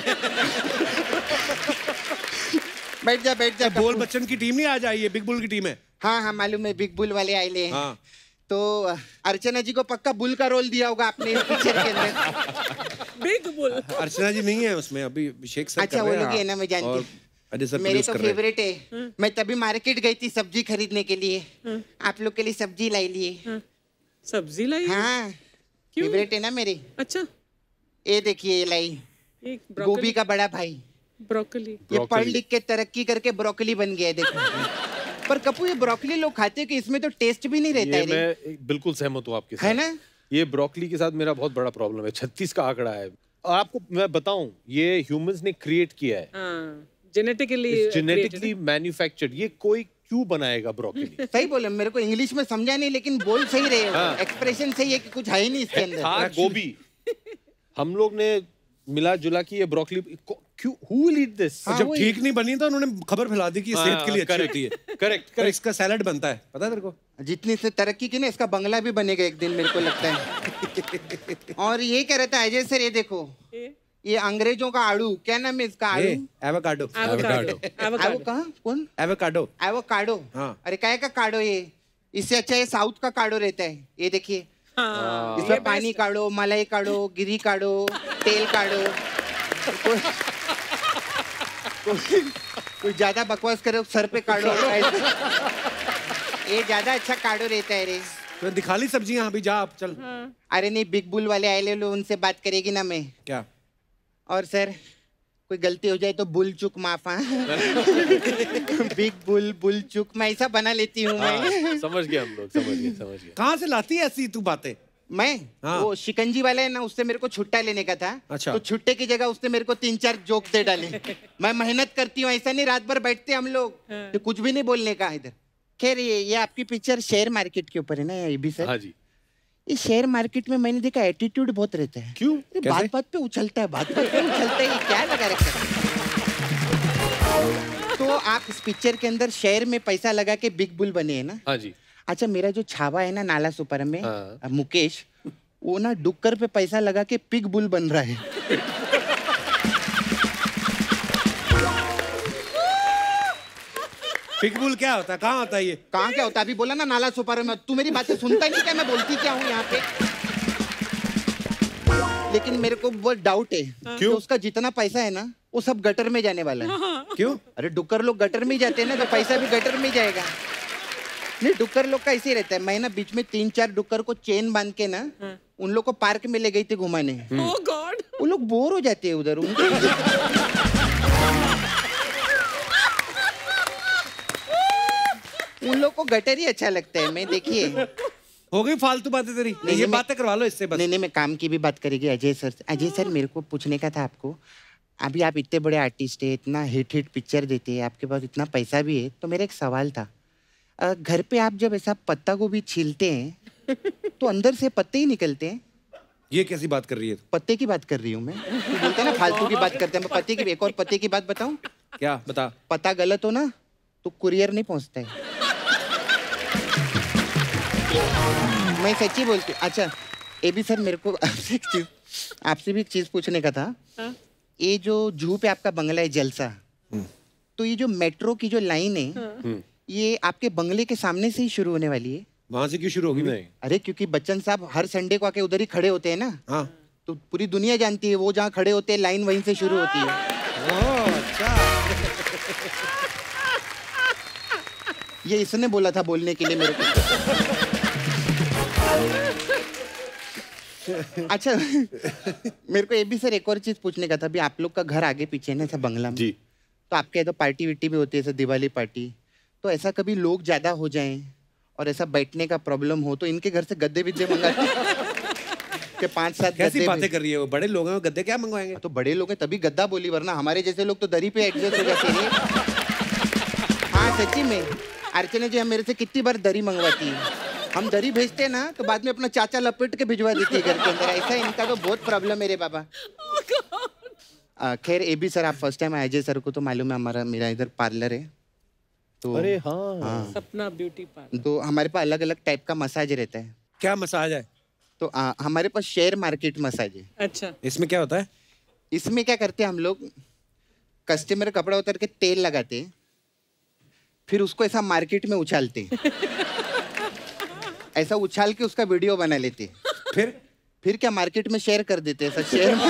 बैठ जा बैठ जा। बोल बच्चन की टीम नहीं आज आई है, बिग बुल की टीम है। हाँ हाँ मालूम है, बिग बुल वाले आए ले। हाँ। तो अर्चना जी को पक्का बुल का रोल दिया होगा आपने इस पिक्चर के अंदर। Big bull. अर्चना जी नहीं है उसमें, अभी अभिषेक सर अच्छा, कर वो रहे हैं। लोग है ना, मैं जानती हूँ। अजय सर मेरे तो कर रहे हैं। फेवरेट है। मैं तभी मार्केट गई थी सब्जी खरीदने के लिए, आप लोग के लिए सब्जी लाई लिए। सब्जी लाई? हाँ, फेवरेट है ना मेरे। अच्छा, ये देखिए, ये लाई गोभी का बड़ा भाई, ब्रोकली। ये पढ़ लिख के तरक्की करके ब्रोकली बन गया है, देखो। पर कपूर, ये ब्रोकली लोग खाते हैं कि इसमें तो टेस्ट भी नहीं रहता है। मैं बिल्कुल सहमत हूँ आपके साथ, है ना। ये ब्रोकली के साथ मेरा बहुत बड़ा प्रॉब्लम है। छत्तीस का आंकड़ा है। और आपको मैं बताऊं, ये ह्यूमंस ने क्रिएट किया है, जेनेटिकली जेनेटिकली मैन्युफैक्चर्ड। ये कोई क्यों बनाएगा ब्रोकली? सही बोले, मेरे को इंग्लिश में समझा नहीं, लेकिन बोल सही रहे। हाँ। एक्सप्रेशन सही है कि कुछ है ही नहीं इसके अंदर। हाँ, गोभी हम लोग ने मिला जुला की ये ब्रोकली क्यों, who will eat this? हाँ, जब ठीक नहीं बनी तो उन्होंने खबर फैला दी कि ये सेहत के लिए अच्छी होती है। Correct correct. इसका सैलेड बनता है, पता है तेरे को? जितनी से तरक्की की ना, इसका बंगला भी बनेगा एक दिन, मेरे को लगता है। और ये कह रहा था अजय सर, ये देखो, ये अंग्रेजों का आड़ू, क्या नाम है इसका? आड़ू, एवोकाडो। एवोकाडो। एवो कहाँ? कौन? एवोकाडो। एवोकाडो। हाँ। अरे काय का काढ़ो ये? इससे अच्छा ये साउथ का काढ़ो रहता है। ये देखिए, इसमें पानी काढ़ो, मलाई काढ़ो, गिरी काढ़ो, तेल काढ़ो। कोई ज्यादा बकवास करे सर पे काढ़ो। ये ज्यादा अच्छा काढ़ो रहता है रे। तो दिखा ली सब्जियां, अभी जा आप चल। अरे नहीं, बिग बुल वाले आए ले लो, उनसे बात करेगी ना मैं। क्या? और सर, कोई गलती हो जाए तो बुल चुक माफ। बिग बुल, बुल चुक, मैं ऐसा बना लेती हूँ मैं। समझ गए हम लोग, समझ गए समझ गए। कहाँ से लाती है ऐसी तू बातें? मैं हाँ। वो शिकंजी वाला है ना, उससे मेरे को छुट्टा लेने का था। अच्छा। तो छुट्टे की जगह उसने मेरे को तीन चार जोक दे डाले। मैं मेहनत करती हूँ, ऐसा नहीं रात भर बैठते हम लोग। तो कुछ भी नहीं बोलने का इधर। खैर, ये ये आपकी पिक्चर शेयर मार्केट के ऊपर है ना, ये भी सर? हाँ जी। ये शेयर मार्केट में मैंने देखा एटीट्यूड बहुत रहता है। क्यों? बात बात पे उछलता है, बात बात पे उछलता है, ये क्या लगा रखा है? तो आप इस पिक्चर के अंदर शेयर में पैसा लगा के बिग बुल बने हैं ना? हाँ जी। अच्छा मेरा जो छावा है ना नाला सुपर में, हाँ। मुकेश, वो ना डुक्कर पे पैसा लगा के पिग बुल बन रहा है। पिग बुल क्या होता है? कहाँ होता है ये? कहाँ क्या होता है? अभी बोला ना नाला सुपर में। तू मेरी बातें सुनता नहीं क्या? मैं बोलती क्या हूँ यहाँ पे? लेकिन मेरे को बहुत डाउट है कि उसका जितना पैसा है ना वो सब गटर में जाने वाला है। क्यों? अरे डुक्कर लोग गटर में ही जाते हैं ना, तो पैसा भी गटर में ही जाएगा। नहीं, डुक्कर लोग का ऐसे ही रहता है। मैं ना बीच में तीन चार डुक्कर को चेन बांध के ना उन लोग को पार्क में ले गई थी घुमाने। ओह गॉड, वो लोग बोर हो जाते हैं उधर। उनके उन लोग को गटर ही अच्छा लगता है। मैं देखिए हो गई फालतू बातें तेरी। नहीं, ये बातें करवा लो इससे बस। नहीं नहीं, मैं काम की भी बात करेगी अजय सर से। अजय सर, मेरे को पूछने का था आपको, अभी आप इतने बड़े आर्टिस्ट है, इतना हिट हिट पिक्चर देते हैं, आपके पास इतना पैसा भी है, तो मेरा एक सवाल था, घर पे आप जब ऐसा पत्ता गोभी छीलते हैं तो अंदर से पत्ते ही निकलते हैं? ये कैसी बात कर रही है? पत्ते की बात कर रही हूँ मैं। तू बोलता है ना फालतू की बात करते हैं, मैं पत्ते की एक और पत्ते की बात बताऊँ? क्या बता? पता गलत हो ना तो कुरियर नहीं पहुँचता है। मैं सच्ची बोलती हूँ। अच्छा ए बी सर, मेरे को आपसे एक चीज आपसे भी एक चीज पूछने का था। हा? ये जो जूहू पे आपका बंगला है जलसा, तो ये जो मेट्रो की जो लाइन है, हाँ। ये आपके बंगले के सामने से ही शुरू होने वाली है? वहां से क्यों शुरू होगी? नहीं, अरे क्योंकि बच्चन साहब हर संडे को आके उधर ही खड़े होते हैं ना। हाँ। तो पूरी दुनिया जानती है वो जहाँ खड़े होते हैं लाइन वहीं से शुरू होती है। ओह अच्छा। ये इसने बोला था बोलने के लिए मेरे को। अच्छा मेरे को ये भी सर एक और चीज पूछने का था। अभी आप लोग का घर आगे पीछे है ना ऐसा बंगला में जी, तो आपके तो पार्टी विट्टी भी होती है, ऐसा दिवाली पार्टी, तो ऐसा कभी लोग ज्यादा हो जाएं और ऐसा बैठने का प्रॉब्लम हो तो इनके घर से गद्दे विद्दे मंगाते के पांच सात? कैसी बातें कर रही है वो? बड़े लोग हैं, गद्दे क्या मंगवाएंगे? तो बड़े लोग हैं तभी गद्दा बोली, वरना हमारे जैसे लोग तो दरी पे एडजस्ट हो जाते हैं। हाँ सच्ची में, अर्चना जी हम मेरे से कितनी बार दरी मंगवाती है। हम दरी भेजते हैं ना तो बाद में अपना चाचा लपेट के भिजवा देती है घर के अंदर। ऐसा इनका तो बहुत प्रॉब्लम है रे बाबा। खैर ए बी सर, आप फर्स्ट टाइम आए। अजय सर को तो मालूम है हमारा मेरा इधर पार्लर है, तो अरे हाँ, हाँ। सपना ब्यूटी पार्लर। तो हमारे पास अलग अलग टाइप का मसाज रहता है। क्या मसाज है? तो आ, हमारे पास शेयर मार्केट मसाज है। अच्छा, इसमें क्या होता है? इसमें क्या करते हैं हम लोग, कस्टमर कपड़ा उतर के तेल लगाते हैं, फिर उसको ऐसा मार्केट में उछालते हैं। ऐसा उछाल के उसका वीडियो बना लेते हैं। फिर फिर क्या मार्केट में शेयर कर देते हैं ऐसा शेयर में।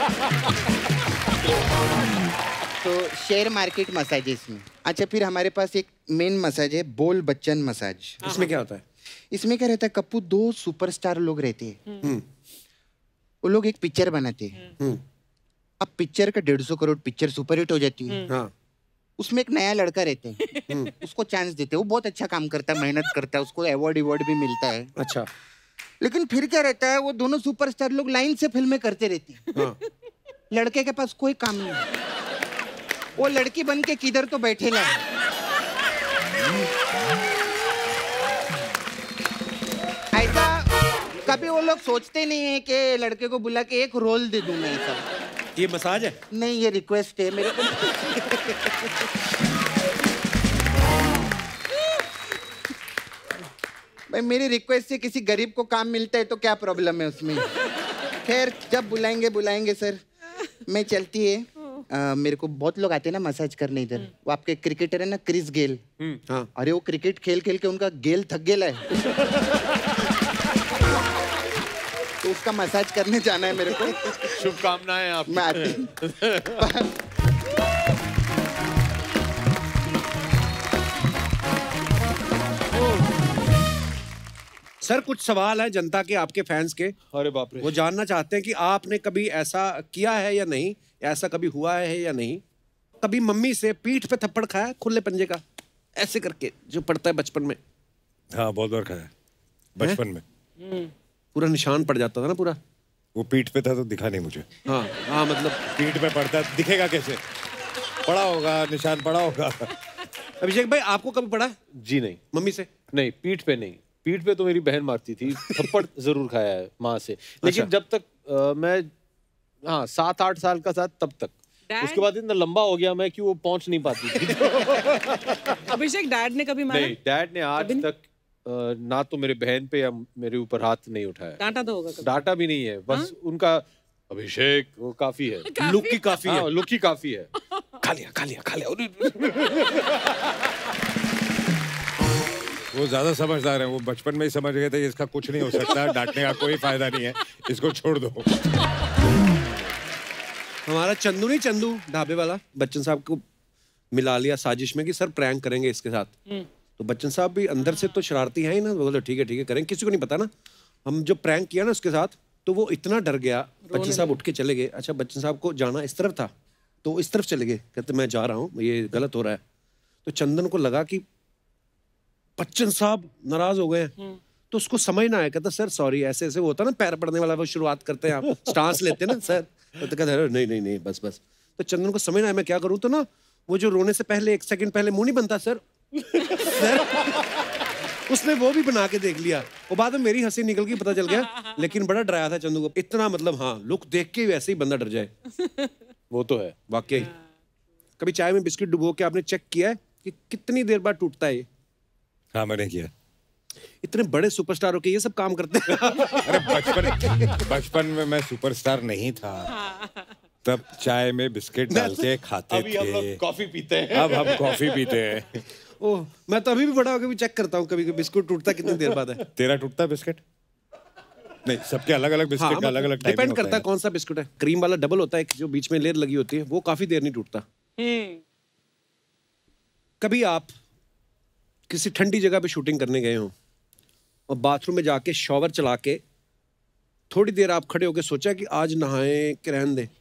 तो शेयर मार्केट मसाज है इसमें। अच्छा फिर हमारे पास एक मेन मसाज है, बोल बच्चन मसाज। इसमें क्या होता है? इसमें क्या रहता है कप्पू, दो सुपरस्टार लोग रहते हैं, वो लोग एक पिक्चर बनाते हैं। अब पिक्चर का डेढ़ सौ करोड़ पिक्चर सुपर हिट हो जाती है। हाँ। उसमें एक नया लड़का रहते हैं, उसको चांस देते हैं, वो बहुत अच्छा काम करता है, मेहनत करता है, उसको अवार्ड अवार्ड भी मिलता है। अच्छा, लेकिन फिर क्या रहता है, वो दोनों सुपरस्टार लोग लाइन से फिल्में करते रहते हैं। हाँ। लड़के के पास कोई काम नहीं, वो लड़की बन के किधर तो बैठेला है। ऐसा कभी वो लोग सोचते नहीं है कि लड़के को बुला के एक रोल दे दूं मैं। सब ये मसाज है? नहीं, ये रिक्वेस्ट है मेरे को। भाई मेरी रिक्वेस्ट से किसी गरीब को काम मिलता है तो क्या प्रॉब्लम है उसमें। खैर जब बुलाएंगे बुलाएंगे सर। मैं चलती है। आ, मेरे को बहुत लोग आते हैं ना मसाज करने इधर। वो आपके क्रिकेटर है ना क्रिस गेल। हाँ। अरे वो क्रिकेट खेल खेल के उनका गेल थक गेला है। तो उसका मसाज करने जाना है मेरे को। शुभकामनाएं आप। मैं आती। सर कुछ सवाल है जनता के, आपके फैंस के। अरे बाप रे। वो जानना चाहते हैं कि आपने कभी ऐसा किया है या नहीं, ऐसा कभी हुआ है या नहीं, कभी मम्मी से पीठ पे थप्पड़ खाया खुले पंजे का, ऐसे करके जो पड़ता है बचपन में? हाँ बहुत बार खाया बचपन में। पूरा निशान पड़ जाता था ना पूरा। वो पीठ पे था तो दिखा नहीं मुझे। हाँ हाँ, मतलब पीठ पे पड़ता दिखेगा कैसे? पड़ा होगा, निशान पड़ा होगा। अभिषेक भाई आपको कभी पड़ा? जी नहीं। मम्मी से? नहीं, पीठ पे नहीं। पीठ पे तो मेरी बहन मारती थी, थप्पड़ जरूर खाया है माँ से, लेकिन अच्छा। जब तक आ, मैं हाँ सात आठ साल का था तब तक। Dad? उसके बाद इतना लंबा हो गया मैं कि वो पहुंच नहीं पाती थी। अभिषेक डैड ने कभी मारा? नहीं, डैड ने आज तक ना तो मेरे बहन पे या मेरे ऊपर हाथ नहीं उठाया। डांटा तो होगा कभी। डांटा भी नहीं है, बस उनका अभिषेक वो काफी है, लुक की काफी है, लुक ही काफी है। खा लिया खा लिया खा लिया। वो ज्यादा समझदार है, वो बचपन में ही समझ गए थे इसका कुछ नहीं हो सकता, डांटने का कोई फायदा नहीं है, इसको छोड़ दो। हमारा चंदू नहीं, चंदू ढाबे वाला, बच्चन साहब को मिला लिया साजिश में कि सर प्रैंक करेंगे इसके साथ। तो बच्चन साहब भी अंदर से तो शरारती है ही ना, बोले ठीक है ठीक है करेंगे, किसी को नहीं पता ना। हम जो प्रैंक किया ना उसके साथ, तो वो इतना डर गया, बच्चन साहब उठ के चले गए। अच्छा बच्चन साहब को जाना इस तरफ था, तो इस तरफ चले गए, कहते मैं जा रहा हूँ, ये गलत हो रहा है। तो चंदन को लगा कि बच्चन साहब नाराज हो गए, तो उसको समझ ना आया, कहता सर सॉरी, ऐसे ऐसे वो होता ना पैर पड़ने वाला, वो शुरुआत करते हैं आप स्टांस लेते हैं ना सर, तो कहता है नहीं नहीं नहीं बस बस। तो चंदन को समझ ना आया मैं क्या करूँ, तो ना वो जो रोने से पहले एक सेकंड पहले मुंह नहीं बनता सर, सर उसने वो भी बना के देख लिया, और बाद में मेरी हंसी निकल गई, पता चल गया, लेकिन बड़ा डराया था चंदू को इतना, मतलब हाँ लुक देख के वैसे ही बंदा डर जाए। वो तो है वाकई। कभी चाय में बिस्किट डुबो के आपने चेक किया है कि कितनी देर बाद टूटता है ये? हाँ मैंने किया। इतने बड़े सुपरस्टार होके ये सब काम करते हैं। अरे बचपन बचपन में मैं सुपरस्टार नहीं था, तब चाय में बिस्किट डाल के खाते अभी हम लोग थे, कॉफी पीते हैं। अब हम कॉफी पीते हैं। ओह मैं तो अभी भी बड़ा होकर भी चेक करता हूँ कभी कभी बिस्कुट टूटता कितनी देर बाद है। तेरा टूटता बिस्किट? नहीं, सबके अलग अलग बिस्किट का अलग अलग टाइमिंग डिपेंड होता करता है कौन सा बिस्कुट है। क्रीम वाला डबल होता है, जो बीच में लेयर लगी होती है, वो काफी देर नहीं टूटता। कभी आप किसी ठंडी जगह पे शूटिंग करने गए हो और बाथरूम में जाके शॉवर चला के थोड़ी देर आप खड़े होके सोचा कि आज नहाए कि रहने दे?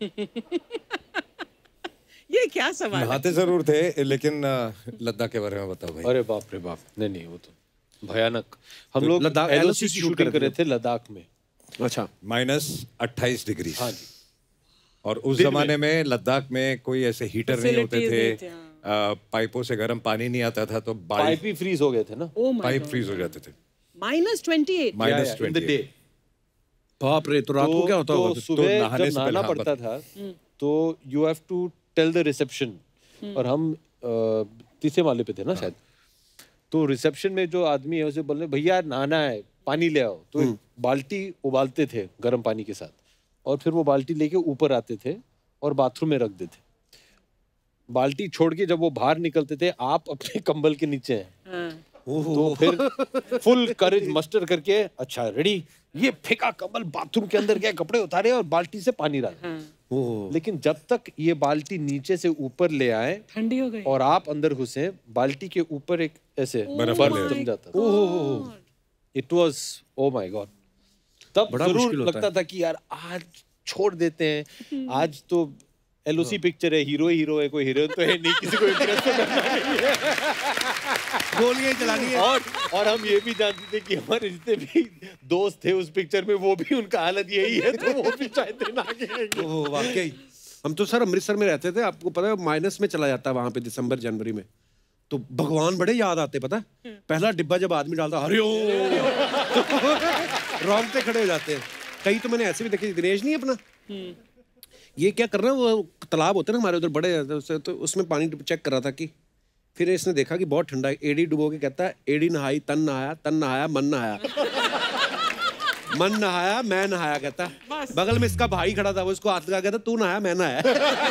ये क्या सवाल है? नहाते जरूर थे, लेकिन लद्दाख के बारे में बताओ भाई। अरे बाप रे बाप, नहीं नहीं वो तो भयानक। हम लोग लद्दाख एलओसी की शूटिंग कर रहे थे लद्दाख में। अच्छा। माइनस अट्ठाईस डिग्री। हाँ जी। और उस जमाने में लद्दाख में कोई ऐसे हीटर नहीं होते थे, आ, पाइपों से गर्म पानी नहीं आता था, तो पाइप ही फ्रीज हो गए थे ना। पाइप फ्रीज हो जाते थे। Minus twenty eight minus twenty. बाप रे, तो रात को क्या होता होगा? तो सुबह जब नहाना पड़ता था तो you have to tell the reception, और हम तीसरे माले पे थे ना शायद, तो रिसेप्शन में जो आदमी है उसे बोलने भैया नहाना है पानी ले आओ, तो बाल्टी उबालते थे गर्म पानी के साथ, और फिर वो बाल्टी लेके ऊपर आते थे और बाथरूम में रख देते। बाल्टी छोड़ के जब वो बाहर निकलते थे, आप अपने कंबल के नीचे हैं, तो फिर फुल करेज मस्टर करके अच्छा रेडी, ये फेंका कंबल बाथरूम के अंदर गया, कपड़े उतारे और बाल्टी से पानी डाला। लेकिन जब तक ये बाल्टी नीचे से ऊपर ले आए, ठंडी हो गई, और आप अंदर घुसे, बाल्टी के ऊपर एक ऐसे बर्फ जम जाता था। It was oh my god. तब जरूर लगता था कि यार आज छोड़ देते हैं, आज तो एलओसी पिक्चर है, हीरो हीरो है, कोई हीरोइन तो है नहीं, किसी को इंप्रेस तो करना नहीं है, गोलियां चलानी है। और और हम ये भी जानते थे कि हमारे जितने भी दोस्त थे उस पिक्चर में, वो भी उनका हालत यही है, तो वो भी शायद दिन आगे आएंगे। ओह वाकई। हम तो सर अमृतसर में रहते थे, आपको पता है माइनस में चला जाता है वहां पे दिसंबर जनवरी में, तो भगवान बड़े याद आते, पता है पहला डिब्बा जब आदमी डालता हरिओम रोंगटे खड़े हो जाते हैं। कई तो मैंने ऐसे भी देखे, दिनेश नहीं अपना, ये क्या कर रहा है, वो तालाब होते हैं ना हमारे उधर बड़े, तो उसमें पानी चेक कर रहा था कि, फिर इसने देखा कि बहुत ठंडा है, एडी डुबो के कहता है एडी नहाई तन नहाया, तन नहाया मन नहाया, मन नहाया मैं नहाया, कहता बगल में इसका भाई खड़ा था, वो इसको हाथ लगा, कहता तू नहाया मैं नहाया।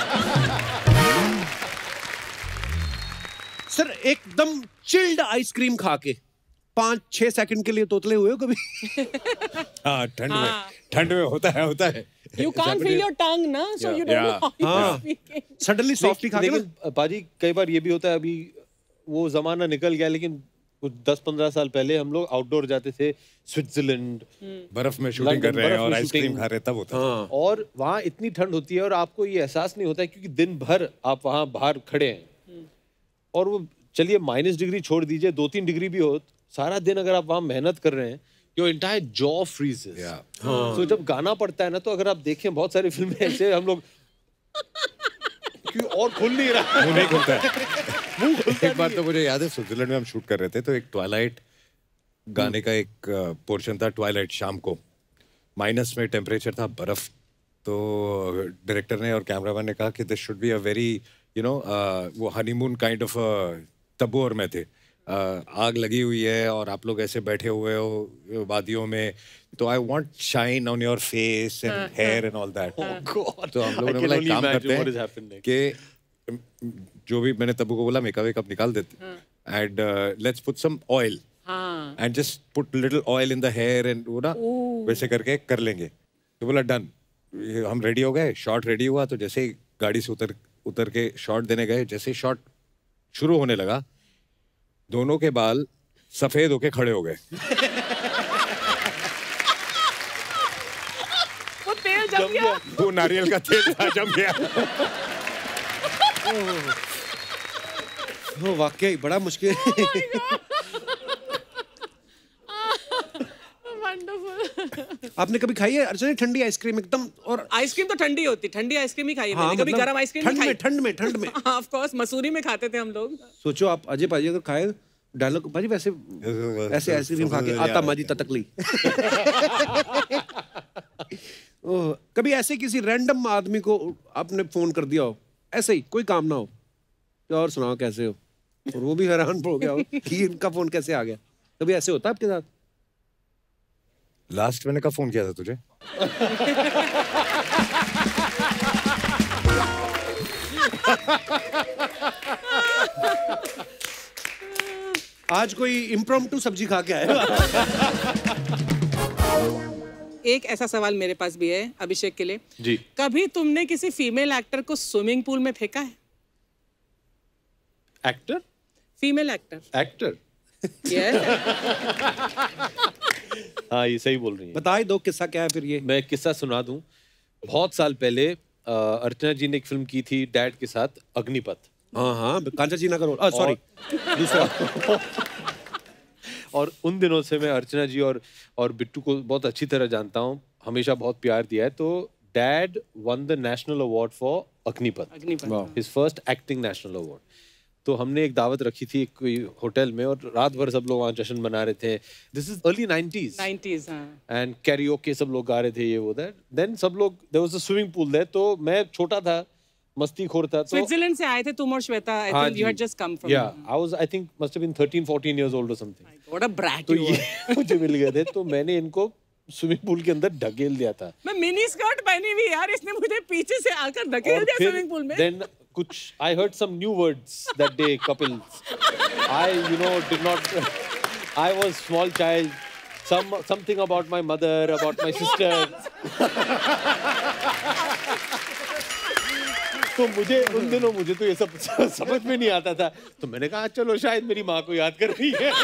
सर एकदम चिल्ड आइसक्रीम खा के पांच छह सेकंड के लिए तोतले हुए हो कभी? हाँ ठंड में, ठंड में होता है होता है। You can't feel your tongue ना, so you don't know how you're speaking. Suddenly soft खा के ना। लेकिन पाजी कई बार ये भी होता है, अभी वो जमाना निकल गया, लेकिन कुछ दस पंद्रह साल पहले हम लोग आउटडोर जाते थे, स्विट्जरलैंड, बर्फ में शूटिंग कर रहे हैं और आइसक्रीम खा रहे हैं, तब होता है। और वहाँ इतनी ठंड होती है और आपको ये एहसास नहीं होता है, क्योंकि दिन भर आप वहाँ बाहर खड़े हैं, और वो चलिए माइनस डिग्री छोड़ दीजिए, दो तीन डिग्री भी हो, सारा दिन अगर आप वहाँ मेहनत कर रहे हैं, your entire jaw freezes. So जब गाना पड़ता है ना, तो अगर आप देखें बहुत सारी फिल्में ऐसे हम लोग क्यों और खुल नहीं रहा, मुंह नहीं खुलता है। एक बार तो मुझे याद है स्विट्जरलैंड में हम शूट कर रहे थे, तो एक ट्वाइलाइट गाने का एक पोर्शन था, ट्वाइलाइट शाम को माइनस में टेम्परेचर था, बर्फ, तो डायरेक्टर ने और कैमरामैन ने कहा कि this should be a very you know वो हनीमून काइंड ऑफ, तब्बू और मैं थे, आग लगी हुई है और आप लोग ऐसे बैठे हुए हो वादियों में, तो I want shine on your face and hair and all that. तो हम लोग बोला काम करते हैं कि जो भी मैंने तब्बू को बोला मेकअप वेकअप निकाल देते and let's put some oil and just put little oil in the hair and वो ना वैसे करके कर लेंगे। तो बोला डन। हम रेडी हो गए, शॉट रेडी हुआ। तो जैसे ही गाड़ी से उतर उतर के शॉट देने गए, जैसे शॉट शुरू होने लगा दोनों के बाल सफेद होके खड़े हो गए। वो तेल जम गया, वो नारियल का तेल था, जम गया। वो वाकई बड़ा मुश्किल। आपने कभी खाई है अर्चना ठंडी आइसक्रीम एकदम? और आइसक्रीम तो ठंडी होती, ठंडी आइसक्रीम ही खाई है। हाँ, मैंने कभी मतलब गरम आइसक्रीम ठंड नहीं में, खाई। ठंड में ठंड में ऑफ कोर्स मसूरी में खाते थे हम लोग। सोचो आप अजय पाजी अगर खाए डायलॉग पाजी वैसे ऐसे आइसक्रीम खा के आता माजी ततकली। ओह, कभी ऐसे किसी रैंडम आदमी को आपने फोन कर दिया हो ऐसे ही, कोई काम ना हो, तो और सुनाओ कैसे हो, और वो भी हैरान हो गया हो कि इनका फोन कैसे आ गया? कभी ऐसे होता है आपके साथ? लास्ट मैंने कब फोन किया था तुझे? आज कोई इम्प्रॉम्प्टू सब्जी खा के आया। एक ऐसा सवाल मेरे पास भी है अभिषेक के लिए जी। कभी तुमने किसी फीमेल एक्टर को स्विमिंग पूल में फेंका है? Actor? Female actor. Actor? Yes. हाँ, ये सही बोल रही है। बताए दो किस्सा क्या है फिर ये। मैं एक किस्सा सुना दूं। बहुत साल पहले अ, अर्चना जी ने एक फिल्म की थी डैड के साथ, अग्निपथ। हाँ हाँ, कांचा जी ना करो, सॉरी दूसरा। और उन दिनों से मैं अर्चना जी और और बिट्टू को बहुत अच्छी तरह जानता हूँ, हमेशा बहुत प्यार दिया है। तो dad won the national award for Agneepath, Agneepath his first acting national award. तो हमने एक दावत रखी थी एक कोई होटल में और रात भर सब लोग वहाँ जश्न मना रहे थे। This is early nineties nineties, हाँ। एंड कैरियोके सब लोग गा रहे थे, ये वो दैट। देन सब लोग, there was a swimming pool there. तो मैं छोटा था, मस्ती खोर था। तो स्विट्जरलैंड से आए थे तुम और Shweta. I think you had just come from. Yeah I was, I think must have been thirteen fourteen years old और समथिंग। व्हाट अ ब्रैट तो यू ये मुझे मिल गए थे, तो मैंने इनको स्विमिंग पूल के अंदर ढकेल दिया था। मैं मिनी स्कर्ट पहनी हुई यार, इसने मुझे पीछे से आकर धकेल दिया स्विमिंग पूल में। देन कुछ I heard some new words that day, Kapil. I, you know, did not. I was small child. Some something about my mother, about my sister. तो मुझे उन दिनों मुझे तो ये सब समझ में नहीं आता था। तो मैंने कहा चलो शायद मेरी माँ को याद कर रही है।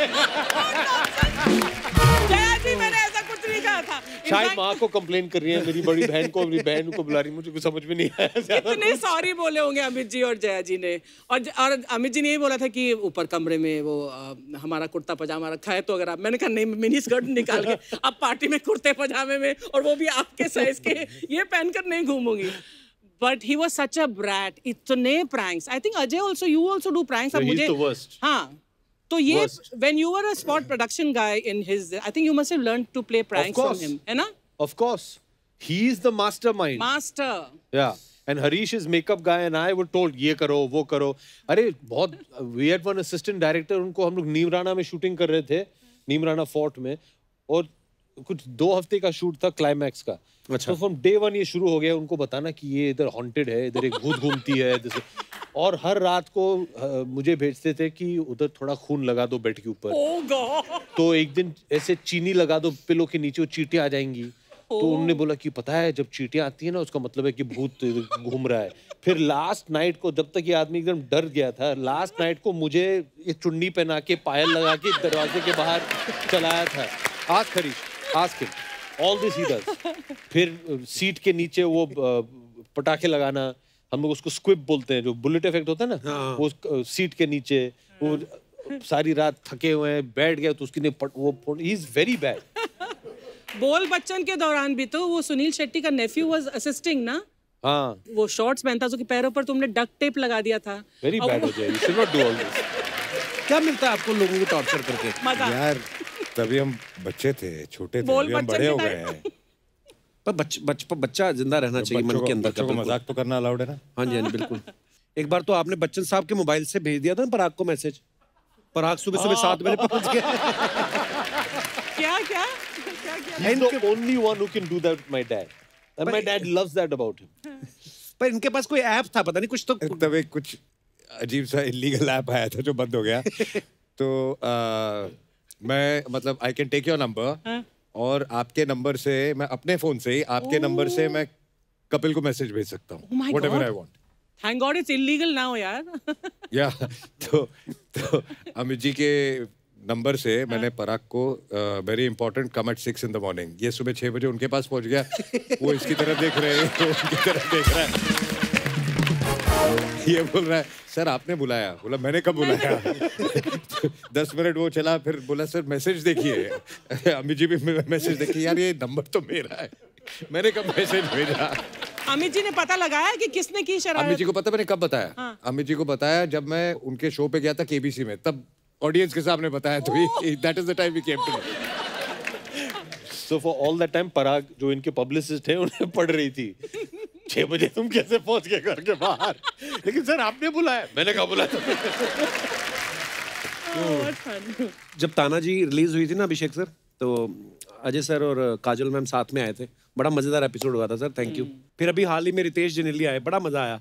जया जी, मैंने ऐसा कुछ नहीं कहा था। शायद माँ को कंप्लेन कर रही है, मेरी बड़ी बहन को, मेरी बहन को बुला रही है। मुझे कुछ समझ में नहीं आया। इतने सॉरी बोले होंगे अमित जी और जया जी ने। और और अमित जी ने यही बोला था कि ऊपर कमरे में वो आ, हमारा कुर्ता पजामा रखा है, तो अगर आप, मैंने कहा नहीं, मिनी स्कर्ट निकाल के अब पार्टी में कुर्ते पजामे में, और वो भी आपके साइज के, ये पहनकर नहीं घूमूंगी। But he was such a brat. इतने pranks. I think Ajay also, you also do pranks. So अब he's मुझे, the worst. हाँ, तो ये Worst. when you were a spot production guy in his, I think you must have learned to play pranks from him, है ना? Of course. He is the mastermind. Master. Yeah. And Harish is makeup guy and I were told ये करो वो करो। अरे बहुत, we had one assistant director, उनको हम लोग नीमराना में शूटिंग कर रहे थे, नीमराना फोर्ट में, और कुछ दो हफ्ते का शूट था क्लाइमैक्स का। अच्छा। तो फ्रॉम डे वन ये शुरू हो गया उनको बताना कि ये इधर हॉन्टेड है, इधर एक भूत घूमती है, जैसे। और हर रात को uh, मुझे भेजते थे कि उधर थोड़ा खून लगा दो बेड के ऊपर। Oh God. तो एक दिन ऐसे चीनी लगा दो पिलो के नीचे, वो चींटियां आ जाएंगी। तो उन्होंने बोला कि पता है जब चींटियां आती है ना, उसका मतलब है कि भूत घूम रहा है। फिर लास्ट नाइट को, जब तक ये आदमी एकदम डर गया था, लास्ट नाइट को मुझे ये चुन्नी पहना के, पायल लगा के दरवाजे के बाहर चलाया था। आज खरीश, ask him, all this he does. फिर सीट के नीचे वो पटाखे लगाना, हम लोग उसको स्क्विब बोलते हैं, जो बुलेट इफेक्ट होता है ना, वो सीट के नीचे। वो सारी रात थके हुए हैं, बैठ गए तो उसकी ने वो, ही इज वेरी बैड। बोल बच्चन के दौरान भी तो वो सुनील शेट्टी का नेफ्यू वाज असिस्टिंग ना। हाँ, वो शॉर्ट्स पहनता, उसके पैरों पर तुमने डक टेप लगा दिया था। वेरी बैड हो जाए, you should not do all this. क्या मिलता है आपको लोगों को टॉर्चर करके? मजा। यार तभी हम बच्चे थे, छोटे थे, बोल अभी हम बच्चन बड़े हो के गए हैं। पर बच, बच, पर बच्चा जिंदा रहना चाहिए मन के अंदर। बच्चों को मजाक तो करना अलाउड है ना। हाँ जी, हाँ जी, बिल्कुल। एक बार तो आपने बच्चन साहब के मोबाइल से भेज दिया था ना पराग को मैसेज, पराग सुबह सुबह सात बजे पहुंच गया। क्या क्या क्या क्या He's the only one who can do that with my dad. And my dad loves that about him. पर इनके पास कोई ऐप था, पता नहीं कुछ तो तब एक कुछ अजीब सा इलीगल ऐप आया था जो बंद हो गया। तो आ, मैं मतलब I can take your number और आपके नंबर से मैं अपने फोन से ही आपके नंबर से मैं कपिल को मैसेज भेज सकता हूँ whatever I want. Thank God it's illegal now यार। या तो तो अमित जी के नंबर से मैंने पराग को very important come at six in the morning, ये सुबह छह बजे उनके पास पहुंच गया, वो इसकी तरफ देख रहे हैं, वो उनकी तरफ देख रहा है, ये बोल रहा है सर आपने बुलाया, बोला मैंने कब बुलाया? दस मिनट वो चला, फिर बोला सर मैसेज देखिए, अमित जी भी मैसेज देखिए, यार ये नंबर तो मेरा है, मैंने कब मैसेज भेजा? अमित जी ने पता लगाया कि किसने की शरारत? अमित जी को पता मैंने कब बताया? हाँ। अमित जी को बताया जब मैं उनके शो पे गया था केबीसी में, तब ऑडियंस के सामने बताया, तो that is the time we came to know. So for all that time Parag जो इनके पब्लिसिस्ट हैं उन्हें पढ़ रही थी छह बजे तुम कैसे पहुंच गए घर के बाहर, लेकिन सर आपने बुलाया, मैंने कहा बुलाया? जब तानाजी रिलीज हुई थी ना अभिषेक सर, तो अजय सर और काजल मैम साथ में आए थे, बड़ा मजेदार एपिसोड हुआ था सर, थैंक यू। फिर अभी हाल ही में रितेश जनेली आए, बड़ा मजा आया।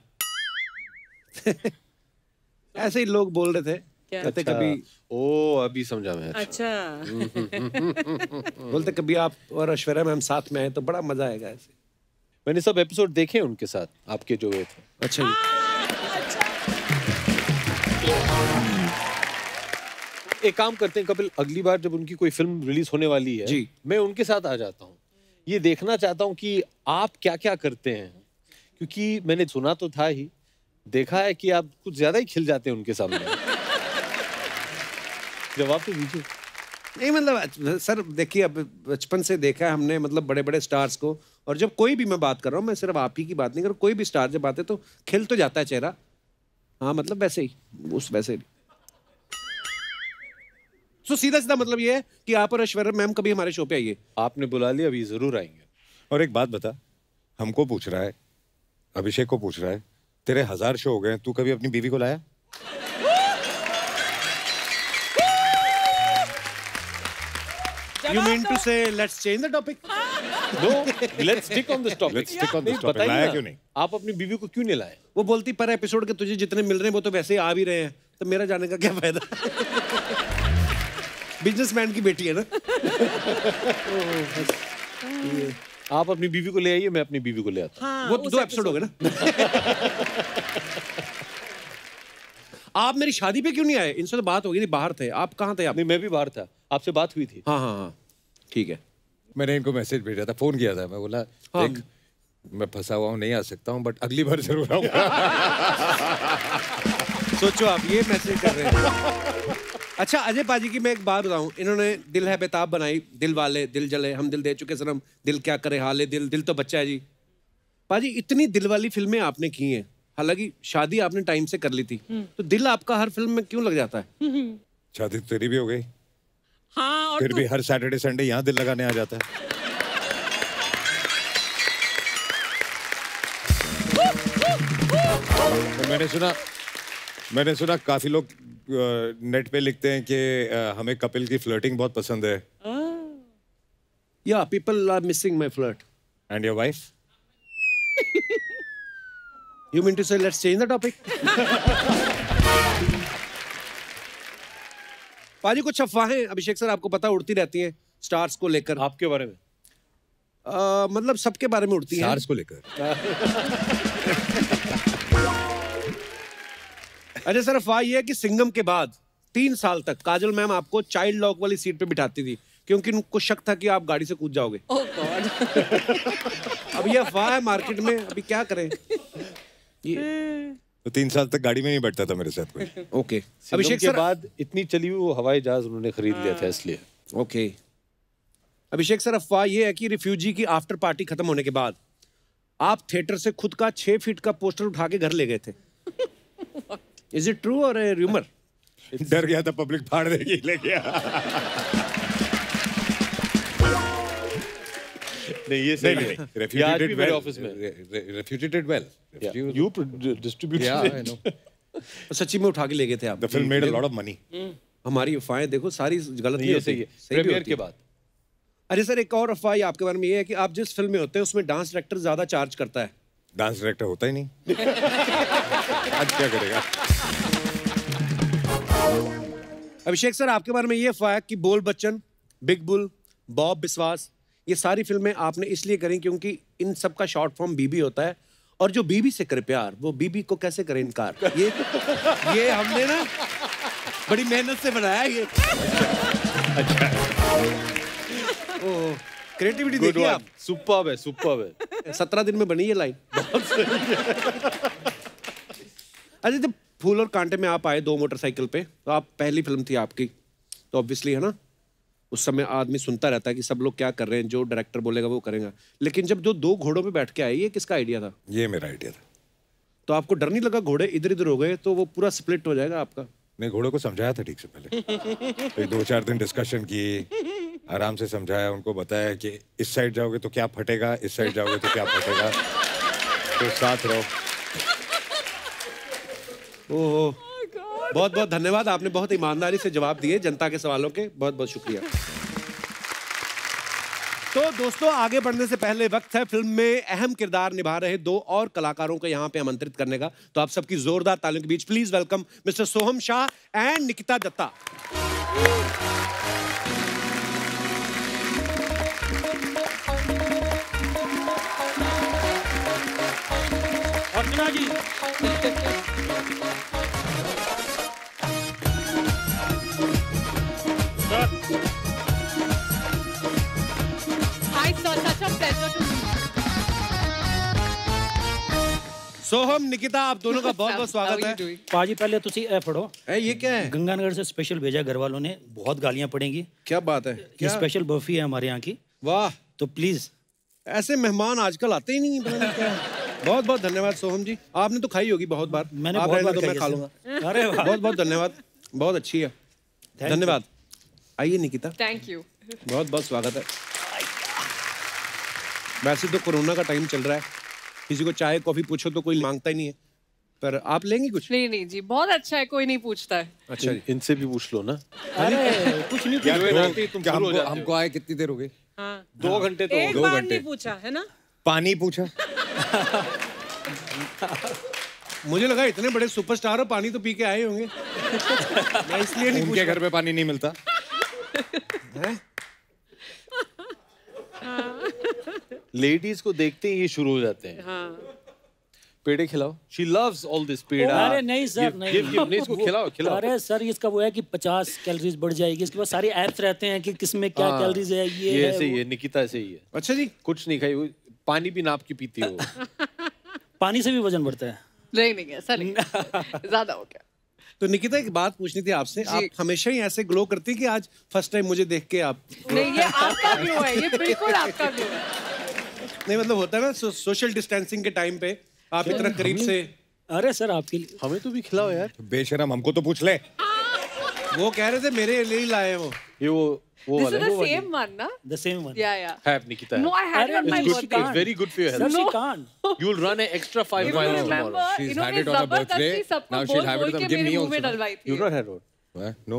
ऐसे ही लोग बोल रहे थे, कहते अच्छा, कभी ओ अभी समझा मैं। अच्छा बोलते कभी आप और ऐश्वर्या मैम साथ में आए तो बड़ा मजा आएगा ऐसे। मैंने सब एपिसोड देखे उनके साथ, आपके जो हुए थे। अच्छा जी। एक काम करते हैं कपिल, अगली बार जब उनकी कोई फिल्म रिलीज होने वाली है जी, मैं उनके साथ आ जाता हूँ, ये देखना चाहता हूँ कि आप क्या क्या करते हैं, क्योंकि मैंने सुना तो था ही, देखा है कि आप कुछ ज्यादा ही खिल जाते हैं उनके सामने। जवाब तो दीजिए। नहीं मतलब सर देखिए, अब बचपन से देखा है हमने, मतलब बड़े बड़े स्टार्स को, और जब कोई भी मैं बात कर रहा हूँ, मैं सिर्फ आप ही की बात नहीं कर रहा, कोई भी स्टार जब आते तो खिल तो जाता है चेहरा। हाँ मतलब वैसे ही, उस वैसे ही। तो सीधा सीधा मतलब ये है कि आप और ऐश्वर्या मैम कभी हमारे शो पे आइए। आपने बुला लिया, अभी जरूर आएंगे। और एक बात बता, हमको पूछ रहा है, अभिषेक को पूछ रहा है, तेरे हजार शो हो गए, तू कभी अपनी बीवी को लाया? You mean to say let's change the topic? No, let's stick on this topic. Let's stick on this नहीं, topic. बताइए लाया ना, क्यों नहीं? आप अपनी बीवी को क्यों नहीं लाए? वो बोलती पर एपिसोड के तुझे जितने मिल रहे हैं वो तो वैसे ही आ भी रहे हैं, तो मेरा जाने का क्या फायदा? बिजनेसमैन की बेटी है ना। आप अपनी बीवी को ले आइए, मैं अपनी बीवी को ले आता हूँ। हाँ, वो दो एपिसोड हो गए ना। आप मेरी शादी पे क्यों नहीं आए? इनसे तो बात हो गई थी, बाहर थे आप, कहाँ थे आप? नहीं, मैं भी बाहर था, आपसे बात हुई थी। हाँ हाँ हाँ ठीक है। मैंने इनको मैसेज भेजा था, फोन किया था, मैं बोला हाँ। देख मैं फंसा हुआ हूँ, नहीं आ सकता हूँ, बट अगली बार जरूर आऊंगा। सोचो आप ये मैसेज कर रहे हैं। अच्छा अजय पाजी की मैं एक बात बताऊं, इन्होंने दिल है बेताब बनाई, दिल वाले, दिल जले, हम दिल दे चुके सनम, दिल क्या करे हाले दिल, दिल तो बच्चा है जी। पाजी इतनी दिल वाली फिल्में आपने की हैं, हालांकि शादी आपने टाइम से कर ली थी, तो दिल आपका हर फिल्म में क्यों लग जाता है? शादी तो तेरी भी हो गई, हाँ, और फिर तो... भी हर सैटरडे संडे यहाँ दिल लगाने आ जाता है। तो मैंने सुना मैंने सुना काफी लोग नेट पे लिखते हैं कि हमें कपिल की फ्लर्टिंग बहुत पसंद है। Yeah people are missing my flirt. And your wife? You mean to say let's change the topic? पाजी कुछ अफवाहें अभिषेक सर आपको पता उड़ती रहती हैं स्टार्स को लेकर। आपके बारे में? आ, मतलब सबके बारे में उड़ती हैं। स्टार्स को लेकर? अजय सर अफवाह ये है कि सिंघम के बाद तीन साल तक काजल मैम आपको चाइल्ड लॉक वाली सीट पे बिठाती थी, क्योंकि उनको शक था कि आप गाड़ी से कूद जाओगे। Oh god. अब ये अफवाह है मार्केट में, अभी क्या करें? ये तो तीन साल तक गाड़ी में नहीं बैठता था मेरे साथ कोई। ओके अभिषेक के बाद इतनी चली हुई वो हवाई जहाज उन्होंने खरीद लिया था, इसलिए। ओके अभिषेक सर अफवाह ये है कि रिफ्यूजी की आफ्टर पार्टी खत्म होने के बाद आप थिएटर से खुद का छह फीट का पोस्टर उठा के घर ले गए थे। इज इट ट्रू और र्यूमर? डर गया था पब्लिक फाड़ देगी, ले गया। नहीं ये सही नहीं, नहीं। आज भी मेरे ऑफिस में Refugee did well. You distributed Yeah, it. I know. सच्ची में उठा के ले गए थे आप? The film made a lot of money. हमारी अफवाहें देखो सारी गलत नहीं ये होती सही है, सही भी प्रीमियर होती के है। बाद। अरे सर एक और अफवाह आपके बारे में ये है कि आप जिस फिल्म में होते हैं उसमें डांस डायरेक्टर ज्यादा चार्ज करता है। डांस डायरेक्टर होता ही नहीं। आज क्या करेगा? अभिषेक सर आपके बारे में ये अफवाह है कि Bol Bachchan, Big Bull, Bob Biswas ये सारी फिल्में आपने इसलिए करी क्योंकि इन सब का शॉर्ट फॉर्म बीबी होता है और जो बीबी से करे प्यार वो बीबी को कैसे करे इनकार। ये ये हमने ना बड़ी मेहनत से बनाया ये। अच्छा ओह क्रिएटिविटी देखिए आप। सुपर्ब है, सुपर्ब है। सत्रह दिन में बनी ये लाइन। अच्छा जब फूल और कांटे में आप आए दो मोटरसाइकिल पे तो आप पहली फिल्म थी आपकी तो ऑब्वियसली है ना उस समय आदमी सुनता रहता है कि सब लोग क्या कर रहे हैं, जो डायरेक्टर बोलेगा वो करेगा। लेकिन जब जो दो घोड़ों पे बैठ के आए ये किसका आइडिया था? ये मेरा आइडिया था। तो आपको डर नहीं लगा घोड़े इधर इधर हो गए तो वो पूरा स्प्लिट हो जाएगा आपका? मैं घोड़ों को समझाया था ठीक से पहले। फिर दो चार दिन डिस्कशन की, आराम से समझाया, उनको बताया कि इस साइड जाओगे तो क्या फटेगा, इस साइड जाओगे तो क्या फटेगा, तो साथ रहो। ओह बहुत बहुत धन्यवाद, आपने बहुत ईमानदारी से जवाब दिए जनता के सवालों के, बहुत बहुत शुक्रिया। तो दोस्तों आगे बढ़ने से पहले वक्त है फिल्म में अहम किरदार निभा रहे दो और कलाकारों को यहाँ पे आमंत्रित करने का। तो आप सबकी जोरदार तालियों के बीच please welcome mister Soham Shah and Nikita Datta. Archana ji Hi sir, such a pleasure to meet you. Soham Nikita आप दोनों का बहुत बहुत स्वागत है। पाजी पहले तुसी ए पढ़ो। ए, ये क्या है? गंगानगर से स्पेशल भेजा घर वालों ने, बहुत गालियां पड़ेंगी। क्या बात है? ये स्पेशल बर्फी है हमारे यहाँ की। वाह तो प्लीज ऐसे मेहमान आजकल आते ही नहीं है। क्या बहुत बहुत धन्यवाद सोहम जी, आपने तो खाई होगी बहुत बार। मैंने आप बहुत रहने बार दो, मैं खाई खा है लूंगा। अरे वाह। बहुत बहुत धन्यवाद, बहुत अच्छी है, धन्यवाद। आइए निकिता। Thank you. बहुत बहुत स्वागत है। वैसे तो कोरोना का टाइम चल रहा है, किसी को चाय कॉफी पूछो तो कोई मांगता ही नहीं है, पर आप लेंगी कुछ? नहीं नहीं जी, बहुत अच्छा है, कोई नहीं पूछता है। अच्छा जी। इनसे भी पूछ लो ना। अरे कुछ नहीं यार, पूछो। दो- तुम क्या शुरू हो हमको जाते हो। हमको आए कितनी देर हो गई? हाँ। दो घंटे तो एक दो बार घंटे। नहीं पूछा है ना? पानी पूछा। मुझे लगा इतने बड़े सुपरस्टार हो पानी तो पी के आए होंगे। मैं इसलिए नहीं उनके घर पे पानी नहीं मिलता। लेडीज को देखते ही ये शुरू हो जाते हैं। हाँ। पेड़े खिलाओ। She loves all this पेड़ा। अरे नहीं सर, Give- नहीं। give- give- नहीं, इसको खिलाओ, खिलाओ। अरे सर इसका वो है कि पचास कैलोरीज बढ़ जाएगी, इसके बाद सारी एप्स रहते हैं कि किसमें क्या हाँ, कैलोरीज है, ये ये है, ऐसे ही वो। है, निकिता ऐसे ही है। अच्छा जी। कुछ नहीं खाई, वो पानी भी नाप के पीती है वो। पानी से भी वजन बढ़ता है। नहीं नहीं ऐसा नहीं, ज्यादा हो गया। तो निकिता एक बात पूछनी थी आपसे, आप हमेशा ही ऐसे ग्लो करती कि आज फर्स्ट टाइम मुझे देख के आप? नहीं ये आपका ग्लो है, ये बिल्कुल आपका ग्लो है। नहीं मतलब होता है ना सो, सोशल डिस्टेंसिंग के टाइम पे आप इतना करीब से। अरे सर आपके लिए हमें तो भी खिलाओ यार। बेशरम, हमको तो पूछ ले। वो कह रहे थे मेरे लिए ही लाए हैं वो। ये वो वो This वाला is है। the same one, na? The same one. Yeah, yeah. Have Nikita. No, I had it on my It's good. birthday. It's very good for your sir health. She No. Can't. You'll run an extra five If you miles remember, tomorrow. She's इन्होंने had it on her birthday. जबरदस्ती सबको Now she'll बोल have it बोल on- के give मेरे me मुंह में also. डलवाई थी। You've not had one. No.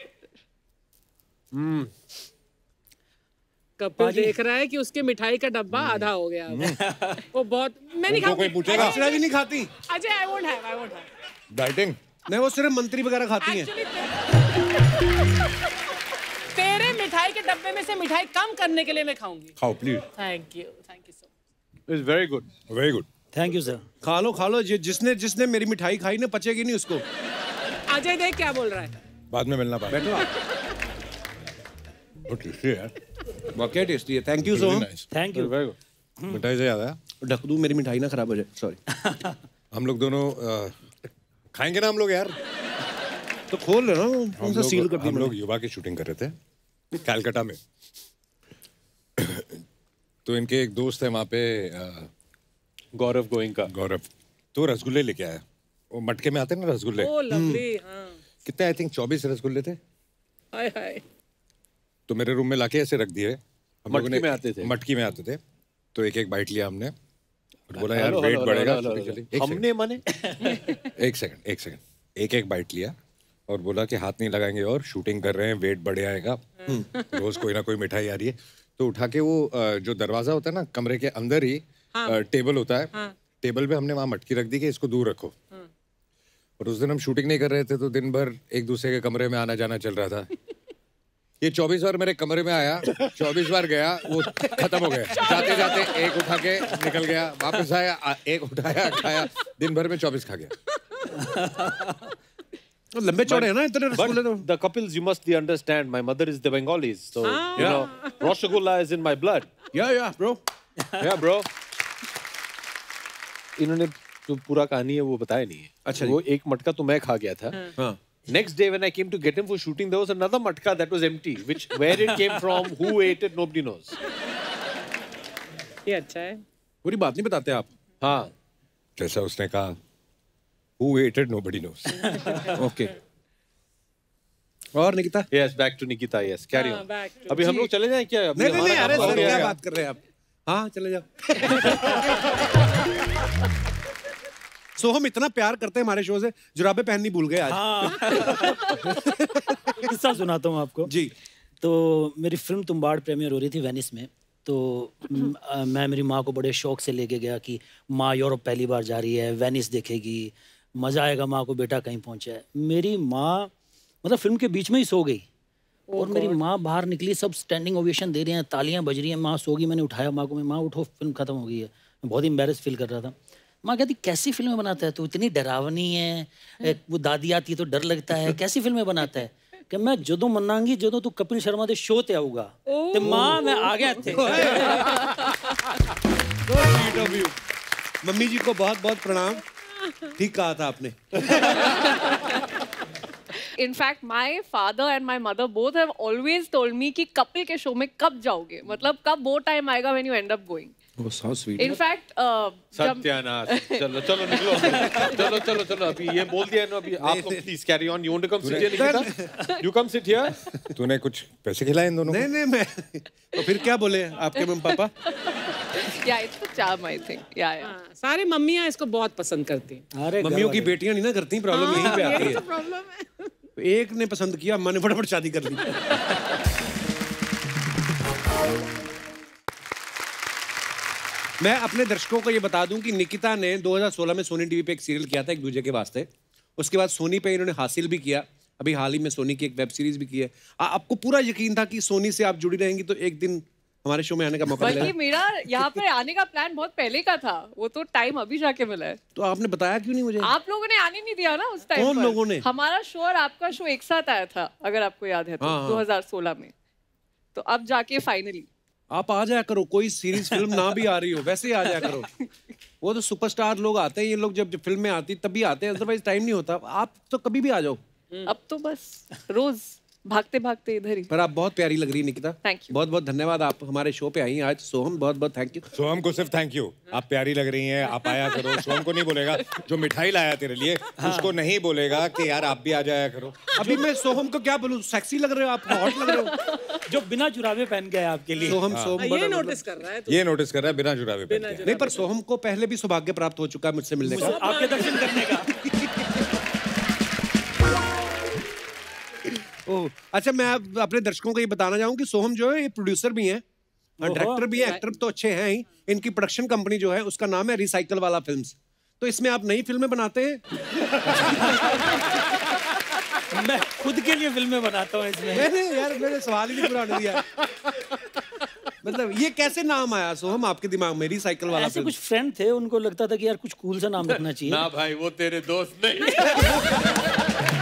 Kapil देख रहा है कि उसके मिठाई का डब्बा आधा हो गया अब। वो बहुत मैं नहीं उनको कोई खाऊंगी। पूछेगा? अर्चना जी नहीं खाती? Ajay I won't have, I won't have. Dieting. नहीं वो सिर्फ मंत्री वगैरह खाती हैं। Actually, तेरे मिठाई के डब्बे में से मिठाई कम करने के लिए मैं खाऊंगी। खाओ please. Thank you, thank you so much. It's very good. Very good. Thank you sir. खा लो खा लो, जि- जिसने जिसने मेरी मिठाई खाई ना पचेगी नहीं उसको। अजय देख क्या बोल रहा है। बाद में मिलना पाएगा। बैठो आप। बहुत टेस्टी है यार। वाकई टेस्टी है, thank you Soham. Thank you. Very good. मिठाई से याद आया, ढक दूं मेरी मिठाई ना खराब हो जाए, सॉरी। हम लोग दोनों अ, खाएंगे ना हम लोग यार। तो खोल लेना, हम कौन सा सील लोग कर दी हम मैंने? लोग युवा की शूटिंग कर रहे थे कलकत्ता में। तो इनके एक दोस्त है वहाँ पे, अ, गौरव गोइंका। गौरव, तो रसगुल्ले लेके आया। वो मटके में आते हैं ना रसगुल्ले, ओ लवली, हाँ। कितने आई थिंक चौबीस रसगुल्ले थे। हाय हाय। तो मेरे रूम में लाके ऐसे रख दिए। हम लोगों मटकी ने- में आते थे? मटकी में आते थे। तो एक एक बाइट लिया हमने और बोला यार हेलो, वेट हेलो, बढ़ेगा। हेलो, हेलो, चलिए, हेलो। एक हमने मने सेकंड, एक सेकंड एक सेकंड एक एक बाइट लिया और बोला कि हाथ नहीं लगाएंगे और शूटिंग कर रहे हैं, वेट बढ़े आएगा, रोज कोई ना कोई मिठाई आ रही है। तो उठा के वो जो दरवाजा होता है ना कमरे के अंदर ही हाँ। टेबल होता है हाँ। टेबल पे हमने वहाँ मटकी रख दी कि इसको दूर रखो हाँ। और उस दिन हम शूटिंग नहीं कर रहे थे तो दिन भर एक दूसरे के कमरे में आना जाना चल रहा था। ये चौबीस बार मेरे कमरे में आया, चौबीस बार गया, वो खत्म हो गया। जाते जाते एक उठा के निकल गया, वापस आया, एक उठाया खाया, दिन भर में चौबीस खा गया। तो लंबे चौड़े हैं ना इतने रसगुल्ले तो। The Kapils, you must understand. My mother is the Bengalis, so ah. you know, Rasgulla is in my blood. Yeah, yeah, bro. Yeah, bro. इन्होंने जो पूरा कहानी है वो बताया नहीं है। अच्छा वो एक मटका तो मैं खा गया था। हाँ. Next day when I came to get him for shooting, there was another matka that was empty. Which where it came from, who ate it, nobody knows. ये अच्छा है। पूरी बात नहीं बताते आप। हाँ। जैसा उसने कहा, who ate it, nobody knows. Okay. और Nikita? Yes, back to Nikita. Yes, carry on. अभी हम लोग चले जाएं क्या? नहीं नहीं नहीं, अरे सर क्या बात कर रहे हैं आप? हाँ चले जाओ। सो हम इतना प्यार करते हैं हमारे शो से, जुराबे पहननी भूल गए आज। हाँ। किस्सा सुनाता हूँ आपको जी। तो मेरी फिल्म तुम्बाड़ प्रीमियर हो रही थी वेनिस में, तो मैं मेरी माँ को बड़े शौक से लेके गया कि माँ यूरोप पहली बार जा रही है, वेनिस देखेगी, मज़ा आएगा माँ को, बेटा कहीं पहुँचा है। मेरी माँ मतलब फिल्म के बीच में ही सो गई और मेरी माँ बाहर निकली, सब स्टैंडिंग ओवेशन दे रहे हैं, तालियां बज रही हैं, माँ सो गई। मैंने उठाया माँ को, मैं माँ उठो फिल्म खत्म हो गई है। मैं बहुत एम्बेरस फील कर रहा था। माँ कहती कैसी फिल्में बनाता है तू, इतनी डरावनी है, वो दादी आती है तो डर लगता है, कैसी फिल्में बनाता है? कि मैं जदों मनांगी जदों तू कपिल शर्मा दे शो ते आऊगा ते माँ मैं आ गया थे। मम्मी जी को बहुत बहुत प्रणाम, ठीक कहा था आपने। In fact, my father and my mother both have always told me कि कपिल के शो में कब जाओगे, मतलब कब वो टाइम आएगा when you end up going. Oh, so sweet. In fact, uh, सत्यानाश, चलो चलो निकलो, चलो चलो चलो अभी ये बोल दिया है ना, अभी आप लोग please carry on. You want to come sit here, Nikita? You come sit here. तूने कुछ पैसे खिलाए इन दोनों को? नहीं नहीं मैं तो फिर क्या बोले आपके mummy papa? Yeah, it's the charm, I think. Yeah, yeah. सारे मम्मियाँ इसको बहुत पसंद करती हैं। मम्मियों की बेटियां नहीं ना करती, प्रॉब्लम यहीं पे आती है। तो प्रॉब्लम है। एक ने पसंद किया, अम्मा ने फटाफट शादी कर ली। मैं अपने दर्शकों को ये बता दूं कि निकिता ने दो हज़ार सोलह में सोनी टीवी पे एक सीरियल किया था एक दूजे के वास्ते। उसके बाद सोनी पे इन्होंने हासिल भी किया, अभी हाल ही में सोनी की एक वेब सीरीज भी की है। आ, आपको पूरा यकीन था कि सोनी से आप जुड़ी रहेंगी तो एक दिन हमारे शो में आने का मौका मिलेगा? बल्कि मेरा यहाँ पे आने का प्लान बहुत पहले का था, वो तो टाइम अभी जाके मिला है। तो आपने बताया क्यों नहीं मुझे? आप लोगों ने आने नहीं दिया ना उस टाइम। कौन लोगों ने? हमारा शो और आपका शो एक साथ आया था, अगर आपको याद है तो, हाँ, हाँ। दो हज़ार सोलह में। तो अब जाके फाइनली आप आ जाया करो, कोई सीरीज फिल्म ना भी आ रही हो वैसे ही आ जाया करो। वो तो सुपरस्टार लोग आते हैं, ये लोग जब जब फिल्म में आती तभी आते हैं, अदरवाइज टाइम नहीं होता। आप तो कभी भी आ जाओ। अब तो बस रोज भागते भागते इधर ही। पर आप बहुत प्यारी लग रही निकिता। Thank you. बहुत बहुत धन्यवाद, आप हमारे शो पे आई आज। सोहम बहुत बहुत थैंक यू। सोहम को सिर्फ थैंक यू, आप प्यारी लग रही हैं, आप आया करो। सोहम को नहीं बोलेगा, जो मिठाई लाया तेरे लिए हाँ। उसको नहीं बोलेगा कि यार आप भी आ जाया करो। अभी मैं सोहम को क्या बोलूं, सेक्सी लग रहे हो आप, हॉट लग रहे हो। जो बिना जुराबे पहन गए आपके लिए। सोहम सोहम ये नोटिस कर रहा है ये नोटिस कर रहा है बिना जुराबे पहन के। नहीं पर सोहम को पहले भी सौभाग्य प्राप्त हो चुका है मुझसे मिलने का, आपके दर्शन करने का। ओह अच्छा, मैं अपने दर्शकों को ये बताना चाहूँ कि सोहम जो है ये प्रोड्यूसर भी हैं, डायरेक्टर भी हैं, एक्टर तो अच्छे हैं ही। इनकी प्रोडक्शन कंपनी जो है उसका नाम है रिसाइकल वाला फिल्म्स। तो इसमें आप नई फिल्में बनाते हैं? मैं खुद के लिए फिल्में बनाता हूँ इसमें। नहीं नहीं यार, मैंने सवाल ही नहीं पूरा होने दिया। मतलब ये कैसे नाम आया सोहम आपके दिमाग में, रिसाइकल वाला? ऐसे कुछ फ्रेंड थे, उनको लगता था कि यार कुछ कूल सा नाम रखना चाहिए। ना भाई, वो तेरे दोस्त नहीं।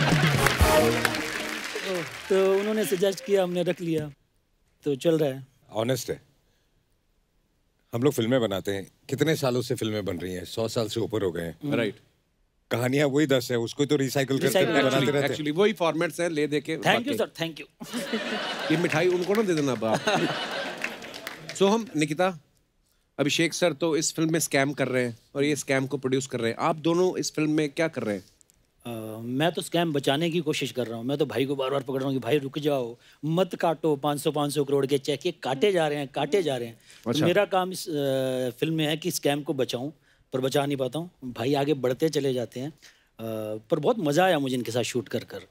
तो उन्होंने सजेस्ट किया, हमने रख लिया, तो चल रहा है। ऑनेस्ट है, हम लोग फिल्में बनाते हैं, कितने सालों से फिल्में बन रही हैं, सौ साल से ऊपर हो गए हैं। राइट। कहानियां वही दस है, उसको तो रिसाइकल करते बनाते रहते हैं। एक्चुअली वही फॉर्मेट्स हैं, ले दे के। Thank you sir, thank you. ये मिठाई उनको ना दे देना बाप। सोहम, निकिता, अभिषेक सर तो इस फिल्म में स्कैम कर रहे हैं और ये स्कैम को प्रोड्यूस कर रहे हैं। आप दोनों इस फिल्म में क्या कर रहे हैं? Uh, मैं तो स्कैम बचाने की कोशिश कर रहा हूँ। मैं तो भाई को बार बार पकड़ रहा हूँ कि भाई रुक जाओ, मत काटो, पाँच सौ पाँच सौ करोड़ के चेक ये काटे जा रहे हैं, काटे जा रहे हैं। अच्छा। तो मेरा काम इस आ, फिल्म में है कि स्कैम को बचाऊं, पर बचा नहीं पाता हूँ। भाई आगे बढ़ते चले जाते हैं। आ, पर बहुत मज़ा आया मुझे इनके साथ शूट कर कर।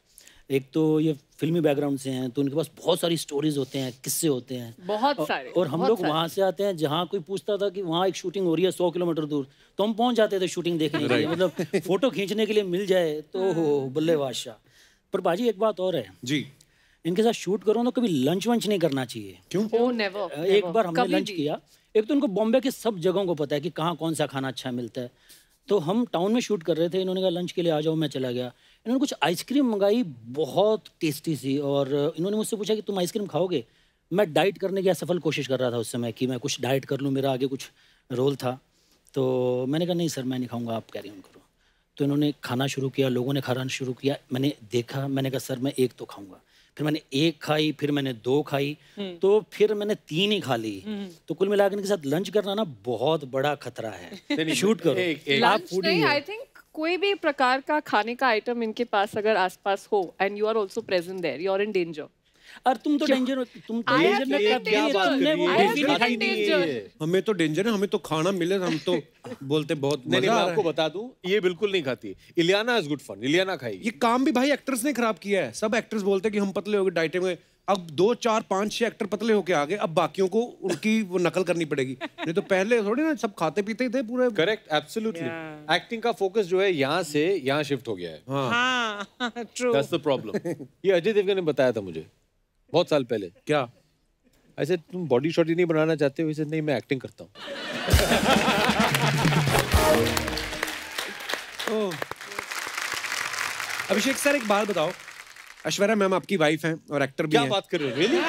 एक तो ये फिल्मी बैकग्राउंड से हैं तो उनके पास बहुत सारी स्टोरीज होते हैं, किस्से होते हैं बहुत सारे। और हम लोग वहाँ से आते हैं जहाँ कोई पूछता था कि वहाँ एक शूटिंग हो रही है सौ किलोमीटर दूर, तो हम पहुँच जाते थे शूटिंग देखने के लिए, मतलब फोटो खींचने के लिए मिल जाए तो हो बल्ले बादशाह। पर बाजी एक बात और है जी, इनके साथ शूट करो ना कभी लंच वंच नहीं करना चाहिए। क्यों? Oh, never, एक never. बार हमने कभी लंच भी। किया, एक तो उनको बॉम्बे के सब जगहों को पता है कि कहाँ कौन सा खाना अच्छा मिलता है, तो हम टाउन में शूट कर रहे थे, इन्होंने कहा लंच के लिए आ जाओ, मैं चला गया। इन्होंने कुछ आइसक्रीम मंगाई बहुत टेस्टी सी, और इन्होंने मुझसे पूछा कि तुम आइसक्रीम खाओगे। मैं डाइट करने की असफल कोशिश कर रहा था उस समय कि मैं कुछ डाइट कर लूँ, मेरा आगे कुछ रोल था, तो मैंने कहा नहीं सर मैं नहीं खाऊंगा, आप कैरी ऑन करो। तो इन्होंने खाना शुरू किया, लोगों ने खाना शुरू किया, मैंने देखा, मैंने कहा सर मैं एक तो खाऊंगा, फिर मैंने एक खाई, फिर मैंने दो खाई, तो फिर मैंने तीन ही खा ली। तो कुल मिलाकर इनके साथ लंच करना ना बहुत बड़ा खतरा है। शूट करो एक- एक- आप लंच फूडी नहीं, हो। आई थिंक कोई भी प्रकार का खाने का आइटम इनके पास अगर आसपास हो and you are also present there, you are in danger. और तुम तो डेंजर हो, तुम तो I डेंजर have में been कभी in danger. तुमने वो I have movie been दिखाई in नहीं danger. है। हमें तो डेंजर है, हमें तो खाना मिले हम तो बोलते बहुत नहीं नहीं मजा मैं आ रहा आपको है। बता दूं, ये बिल्कुल नहीं खाती। Iliana is good fun, Iliana खाएगी। ये काम भी भाई एक्टर्स ने खराब किया है। सब एक्टर्स बोलते हैं कि हम पतले हो गए डाइटिंग में, अब दो चार पांच छह एक्टर पतले होके आ गए, अब बाकियों को उनकी वो नकल करनी पड़ेगी। नहीं तो पहले थोड़ी ना सब खाते पीते ही थे पूरे। Correct, absolutely. एक्टिंग का फोकस जो है यहाँ से यहाँ शिफ्ट हो गया है। हाँ ट्रू। That's the problem. ये अजय देवगन ने बताया था मुझे बहुत साल पहले। क्या ऐसे तुम बॉडी शॉडी नहीं बनाना चाहते हो? इसे नहीं, मैं एक्टिंग करता हूँ। अभिषेक सर एक बात बताओ, ऐश्वर्या मैम आपकी वाइफ हैं और एक्टर भी क्या हैं। बात कर रहे हो? रियली?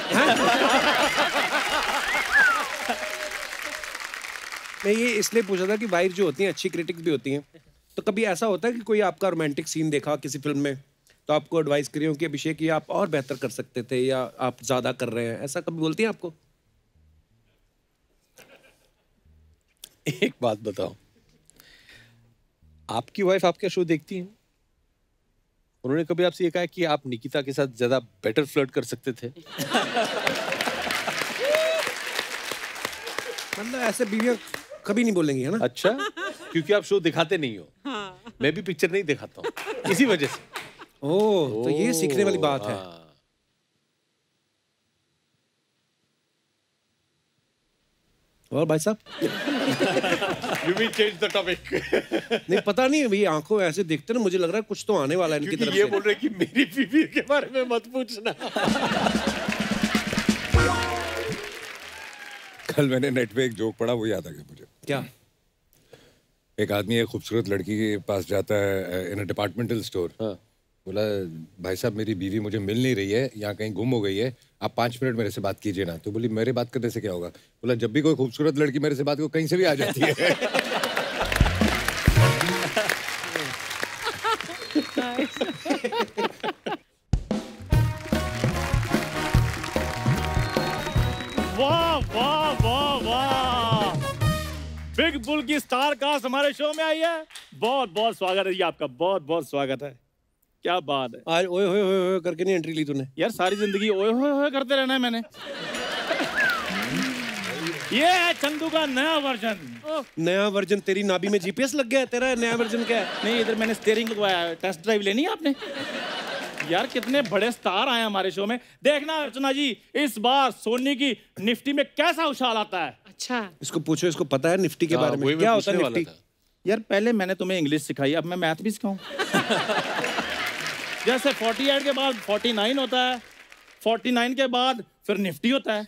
मैं ये इसलिए पूछा था कि वाइफ जो होती हैं अच्छी क्रिटिक भी होती हैं, तो कभी ऐसा होता है कि कोई आपका रोमांटिक सीन देखा किसी फिल्म में तो आपको एडवाइस करी हो कि अभिषेक ये आप और बेहतर कर सकते थे या आप ज्यादा कर रहे हैं, ऐसा कभी बोलती हैं आपको? एक बात बताओ, आपकी वाइफ आपका शो देखती है? उन्होंने कभी आपसे ये कहा कि आप निकिता के साथ ज्यादा बेटर फ्लर्ट कर सकते थे? मतलब ऐसे बीवियां कभी नहीं बोलेंगी, है ना? अच्छा, क्योंकि आप शो दिखाते नहीं हो। हाँ। मैं भी पिक्चर नहीं दिखाता हूँ इसी वजह से। ओह, तो ये सीखने वाली बात है। हाँ। और भाई साहब You mean change the topic? नहीं पता नहीं, अभी आंखों ऐसे देखते ना मुझे लग रहा है कुछ तो आने वाला है इनकी क्योंकि तरफ ये से। बोल रहे कि मेरी बीवी के बारे में मत पूछना। कल मैंने नेट पे एक जोक पढ़ा, वो याद आ गया मुझे। क्या? एक आदमी एक खूबसूरत लड़की के पास जाता है इन अ डिपार्टमेंटल स्टोर। हाँ। बोला भाई साहब मेरी बीवी मुझे मिल नहीं रही है, यहाँ कहीं गुम हो गई है, आप पाँच मिनट मेरे से बात कीजिए ना। तो बोली मेरे बात करने से क्या होगा? बोला जब भी कोई खूबसूरत लड़की मेरे से बात को कहीं से भी आ जाती है। वाह वाह वाह वाह, बिग बुल की स्टार कास्ट हमारे शो में आई है। बहुत बहुत स्वागत है जी आपका, बहुत बहुत स्वागत है। क्या बात है, आज ओए होए होए होए करके नहीं एंट्री ली तूने? यार सारी जिंदगी ओए होए होए करते रहना है मैंने। ये है चंदू का नया वर्जन। नया वर्जन? तेरी नाभि में जीपीएस लग गया है, तेरा नया वर्जन क्या है? नहीं, इधर मैंने स्टीयरिंग लगवाया है। टेस्ट ड्राइव लेनी है आपने? यार कितने बड़े स्टार आए हमारे शो में। देखना अर्चना जी, इस बार सोनी की निफ्टी में कैसा उछाल आता है। अच्छा, इसको पूछो, इसको पता है निफ्टी के हाँ, बारे में? वही मैं क्या होता है पूछने वाला निफ्टी? था। यार पहले मैंने तुम्हें इंग्लिश सिखाई, अब मैं मैथ भी सिखाऊं? जैसे अड़तालीस के बाद उनचास होता है, उनचास के बाद फिर निफ्टी होता है।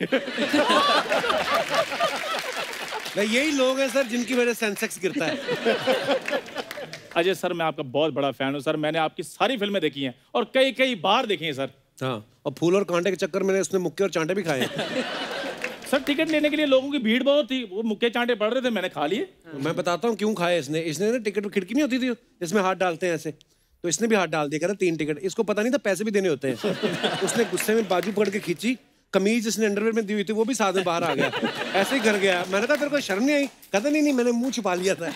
भाई यही लोग हैं सर जिनकी वजह से सेंसेक्स गिरता है। अजय सर मैं आपका बहुत बड़ा फैन हूँ सर, मैंने आपकी सारी फिल्में देखी हैं और कई कई बार देखी हैं सर। हाँ, और फूल और कांटे के चक्कर में उसने मुक्के और चांटे भी खाए हैं। सर टिकट लेने के लिए लोगों की भीड़ बहुत थी, वो मुक्के चांटे पड़ रहे थे, मैंने खा लिए। मैं बताता हूँ क्यों खाए इसने। इसने ना टिकट खिड़की नहीं होती थी जिसमें हाथ डालते हैं ऐसे, तो इसने भी हाथ डाल दिया, कह रहा तीन टिकट। इसको पता नहीं था पैसे भी देने होते हैं। उसने गुस्से में बाजू पकड़ के खींची, कमीज इसने अंडरवेयर में दी हुई थी वो भी साथ में बाहर आ गया, ऐसे ही घर गया। मैंने कहा तेरे को शर्म नहीं आई? कहता नहीं नहीं मैंने मुंह छुपा लिया था।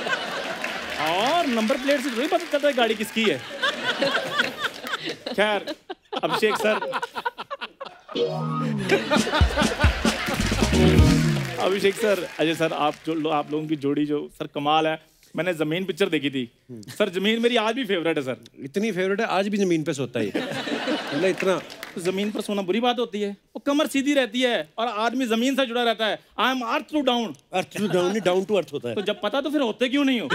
और नंबर प्लेट से थोड़ी पता चलता है गाड़ी किसकी है। खैर Abhishek sir, Abhishek sir, Ajay sir, आप जो लो, आप लोगों की जोड़ी जो सर कमाल है। मैंने जमीन पिक्चर देखी थी सर। जमीन मेरी आज भी फेवरेट है सर। इतनी फेवरेट है आज भी जमीन पे सोता है मतलब इतना। जमीन पर सोना बुरी बात होती है, वो कमर सीधी रहती है और आदमी जमीन से जुड़ा रहता है। I am earth to down. Earth to down नहीं, डाउन टू अर्थ होता है। तो जब पता तो फिर होते क्यों नहीं हो?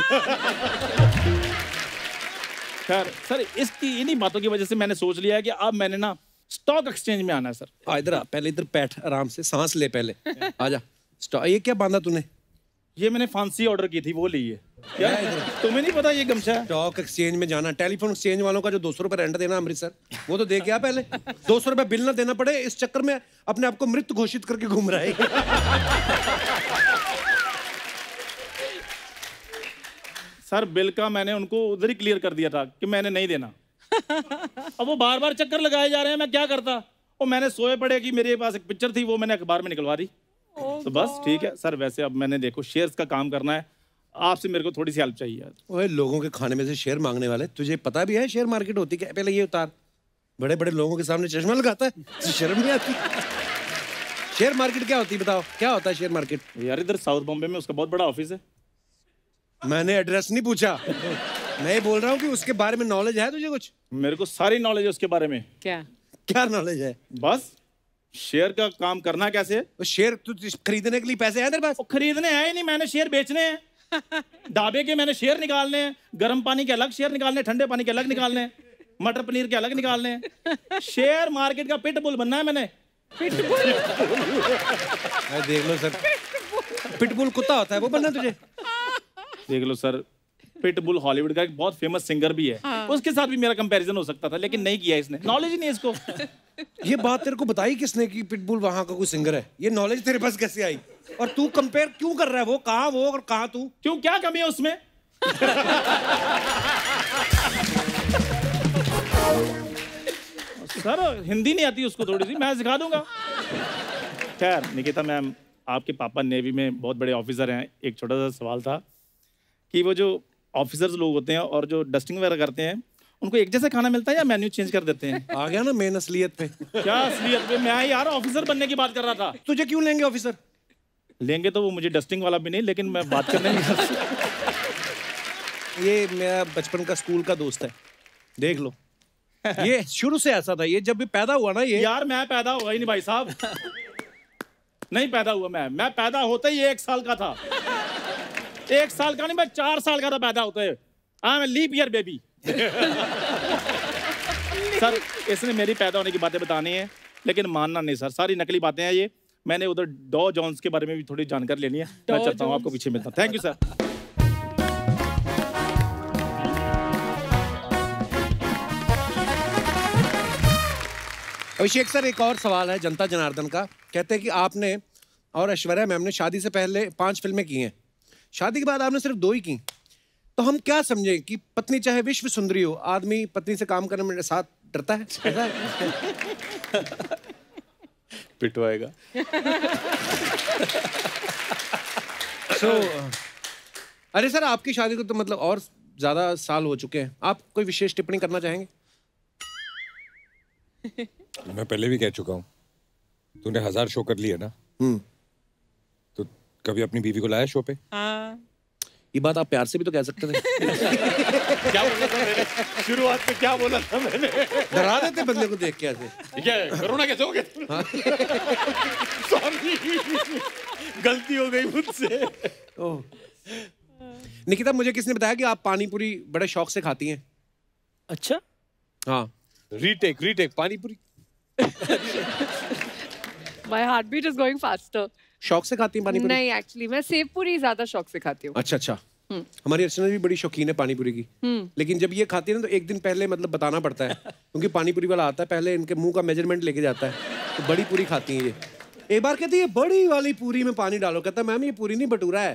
खैर सर, इसकी इन्हीं बातों की वजह से मैंने सोच लिया है कि अब मैंने ना स्टॉक एक्सचेंज में आना है सर। आ इधर आ, पहले इधर बैठ, आराम से सांस ले पहले। आजा। स्टॉक, ये क्या बांधा तूने? ये मैंने फांसी ऑर्डर की थी, वो ली है। क्या तुम्हें नहीं पता ये गमछा है? स्टॉक एक्सचेंज में जाना, टेलीफोन एक्सचेंज वालों का जो दो सौ रुपए रेंट देना अमृतसर, वो तो दे के आ पहले। दो सौ रुपए बिल ना देना पड़े, इस चक्कर में अपने आप को मृत घोषित करके घूम रहा है। सर बिल का मैंने उनको उधर ही क्लियर कर दिया था कि मैंने नहीं देना। अब वो बार बार चक्कर लगाए जा रहे हैं, मैं क्या करता? वो मैंने सोए पड़े कि मेरे पास एक पिक्चर थी, वो मैंने अखबार में निकलवा दी। तो बस ठीक है सर। वैसे अब मैंने देखो शेयर्स का काम करना है, आपसे मेरे को थोड़ी सी हेल्प चाहिए। ओए लोगों के खाने में से शेयर मांगने वाले, तुझे पता भी है शेयर मार्केट होती क्या? पहले ये उतार। बड़े बड़े लोगों के सामने चश्मा लगाता है, शर्म नहीं आती? शेयर मार्केट क्या होती है बताओ, क्या होता है शेयर मार्केट? यार इधर साउथ बॉम्बे में उसका बहुत बड़ा ऑफिस है। मैंने एड्रेस नहीं पूछा, मैं बोल रहा हूँ कि उसके बारे में नॉलेज है तुझे कुछ? मेरे को सारी नॉलेज है उसके बारे में। क्या क्या नॉलेज है? बस शेयर का काम करना कैसे है। तो शेयर तु, खरीदने के लिए पैसे हैं तेरे पास? खरीदने हैं ही नहीं, मैंने शेयर बेचने हैं। ढाबे के मैंने शेयर निकालने हैं, गर्म पानी के अलग शेयर निकालने हैं, ठंडे पानी के अलग निकालने हैं, मटर पनीर के अलग निकालने हैं। शेयर मार्केट का पिटबुल बनना है मैंने। पिटबुल? देख लो सर, पिटबुल कुत्ता होता है, वो बनना तुझे? देख लो सर, पिटबुल हॉलीवुड का एक बहुत फेमस सिंगर भी है। हाँ। उसके साथ भी मेरा कंपैरिजन हो सकता था, लेकिन नहीं किया इसने। नॉलेज ही नहीं है इसको। ये बात तेरे को बताई किसने कि पिटबुल वहां का कोई सिंगर है? ये नॉलेज तेरे पास कैसे आई? और तू कंपेयर क्यों कर रहा है? वो कहाँ वो और कहाँ तू? क्यों, क्या कमी है उसमें? सर हिंदी नहीं आती उसको थोड़ी सी, मैं सिखा दूंगा। खैर निकिता मैम, आपके पापा नेवी में बहुत बड़े ऑफिसर हैं। एक छोटा सा सवाल था कि वो जो ऑफिसर्स लोग होते हैं और जो डस्टिंग वगैरह करते हैं, उनको एक जैसा खाना मिलता है या मेन्यू चेंज कर देते हैं? आ गया ना मेन असलियत पे। क्या असलियत पे? मैं यार ऑफिसर बनने की बात कर रहा था। तुझे क्यों लेंगे ऑफिसर? लेंगे तो वो मुझे डस्टिंग वाला भी नहीं, लेकिन मैं बात करने में ये मेरा बचपन का स्कूल का दोस्त है, देख लो। ये शुरू से ऐसा था, ये जब भी पैदा हुआ ना ये। यार मैं पैदा हुआ ही नहीं भाई साहब। नहीं पैदा हुआ मैं मैं पैदा होते ही एक साल का था। एक साल का नहीं, मैं चार साल का था पैदा होते। I am leap year baby. Sir इसने मेरी पैदा होने की बातें बतानी है, लेकिन मानना नहीं सर, सारी नकली बातें हैं ये। मैंने उधर डॉ जॉन्स के बारे में भी थोड़ी जानकारी लेनी है। मैं चलता हूँ, आपको पीछे मिलता हूँ। Thank you sir. Abhishek sir, एक और सवाल है जनता जनार्दन का। कहते हैं कि आपने और ऐश्वर्या मैम ने शादी से पहले पांच फिल्में की हैं, शादी के बाद आपने सिर्फ दो ही की। तो हम क्या समझें कि पत्नी चाहे विश्व सुंदरी हो, आदमी पत्नी से काम करने में साथ डरता है? ऐसा है? पिटवाएगा। so, अरे सर, आपकी शादी को तो मतलब और ज्यादा साल हो चुके हैं, आप कोई विशेष टिप्पणी करना चाहेंगे? मैं पहले भी कह चुका हूँ, तूने हजार शो कर लिए ना, तो कभी अपनी बीवी को लाया शो पे? हाँ। ये बात आप प्यार से भी तो कह सकते थे। क्या बोला था मैंने? शुरुआत में क्या बोला था मैंने? डरा देते बंदे को देख के ऐसे। क्या कोरोना कैसे हो गया? सॉरी, गलती हो गई मुझसे। ओह। निकिता, मुझे किसने बताया कि आप पानी पूरी बड़े शौक से खाती हैं? अच्छा। हाँ। रीटेक रीटेक पानी पूरी। My heartbeat is going faster. शौक से खाती हैं पानी पूरी? नहीं, एक्चुअली मैं सेव पूरी ज्यादा शौक से खाती हूँ। अच्छा अच्छा। हमारी अर्चना भी बड़ी शौकीन है पानी पूरी की, लेकिन जब ये खाती है ना तो एक दिन पहले मतलब बताना पड़ता है, क्योंकि पानी पूरी वाला आता है, पहले इनके मुंह का मेजरमेंट लेके जाता है, तो बड़ी पूरी खाती हैं ये। एक बार कहती है बड़ी वाली पूरी में पानी डालो, कहता मैम ये पूरी नहीं भटूरा है।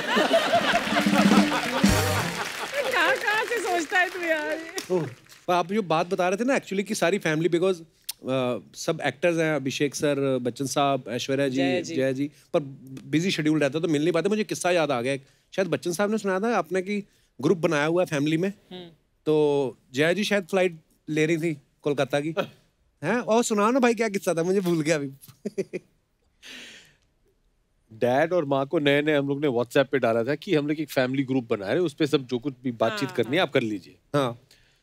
कहाँ कहाँ से सोचता है तू यार? पर आप जो बात बता रहे थे ना एक्चुअली की सारी फैमिली, बिकॉज uh, सब एक्टर्स हैं, अभिषेक सर, बच्चन साहब, ऐश्वर्या जी, जय जी, पर बिजी शेड्यूल रहता है तो मिल नहीं पाते। मुझे किस्सा याद आ गया, शायद बच्चन साहब ने सुनाया था आपने कि ग्रुप बनाया हुआ है फैमिली में, तो जय जी शायद फ्लाइट ले रही थी कोलकाता की, हैं? और सुनाओ ना भाई क्या किस्सा था, मुझे भूल गया अभी। डैड और माँ को नए नए हम लोग ने व्हाट्सएप पे डाला था कि हम लोग एक फैमिली ग्रुप बना रहे हैं, उस पे सब जो कुछ भी बातचीत हाँ, करनी है आप कर लीजिए. हाँ.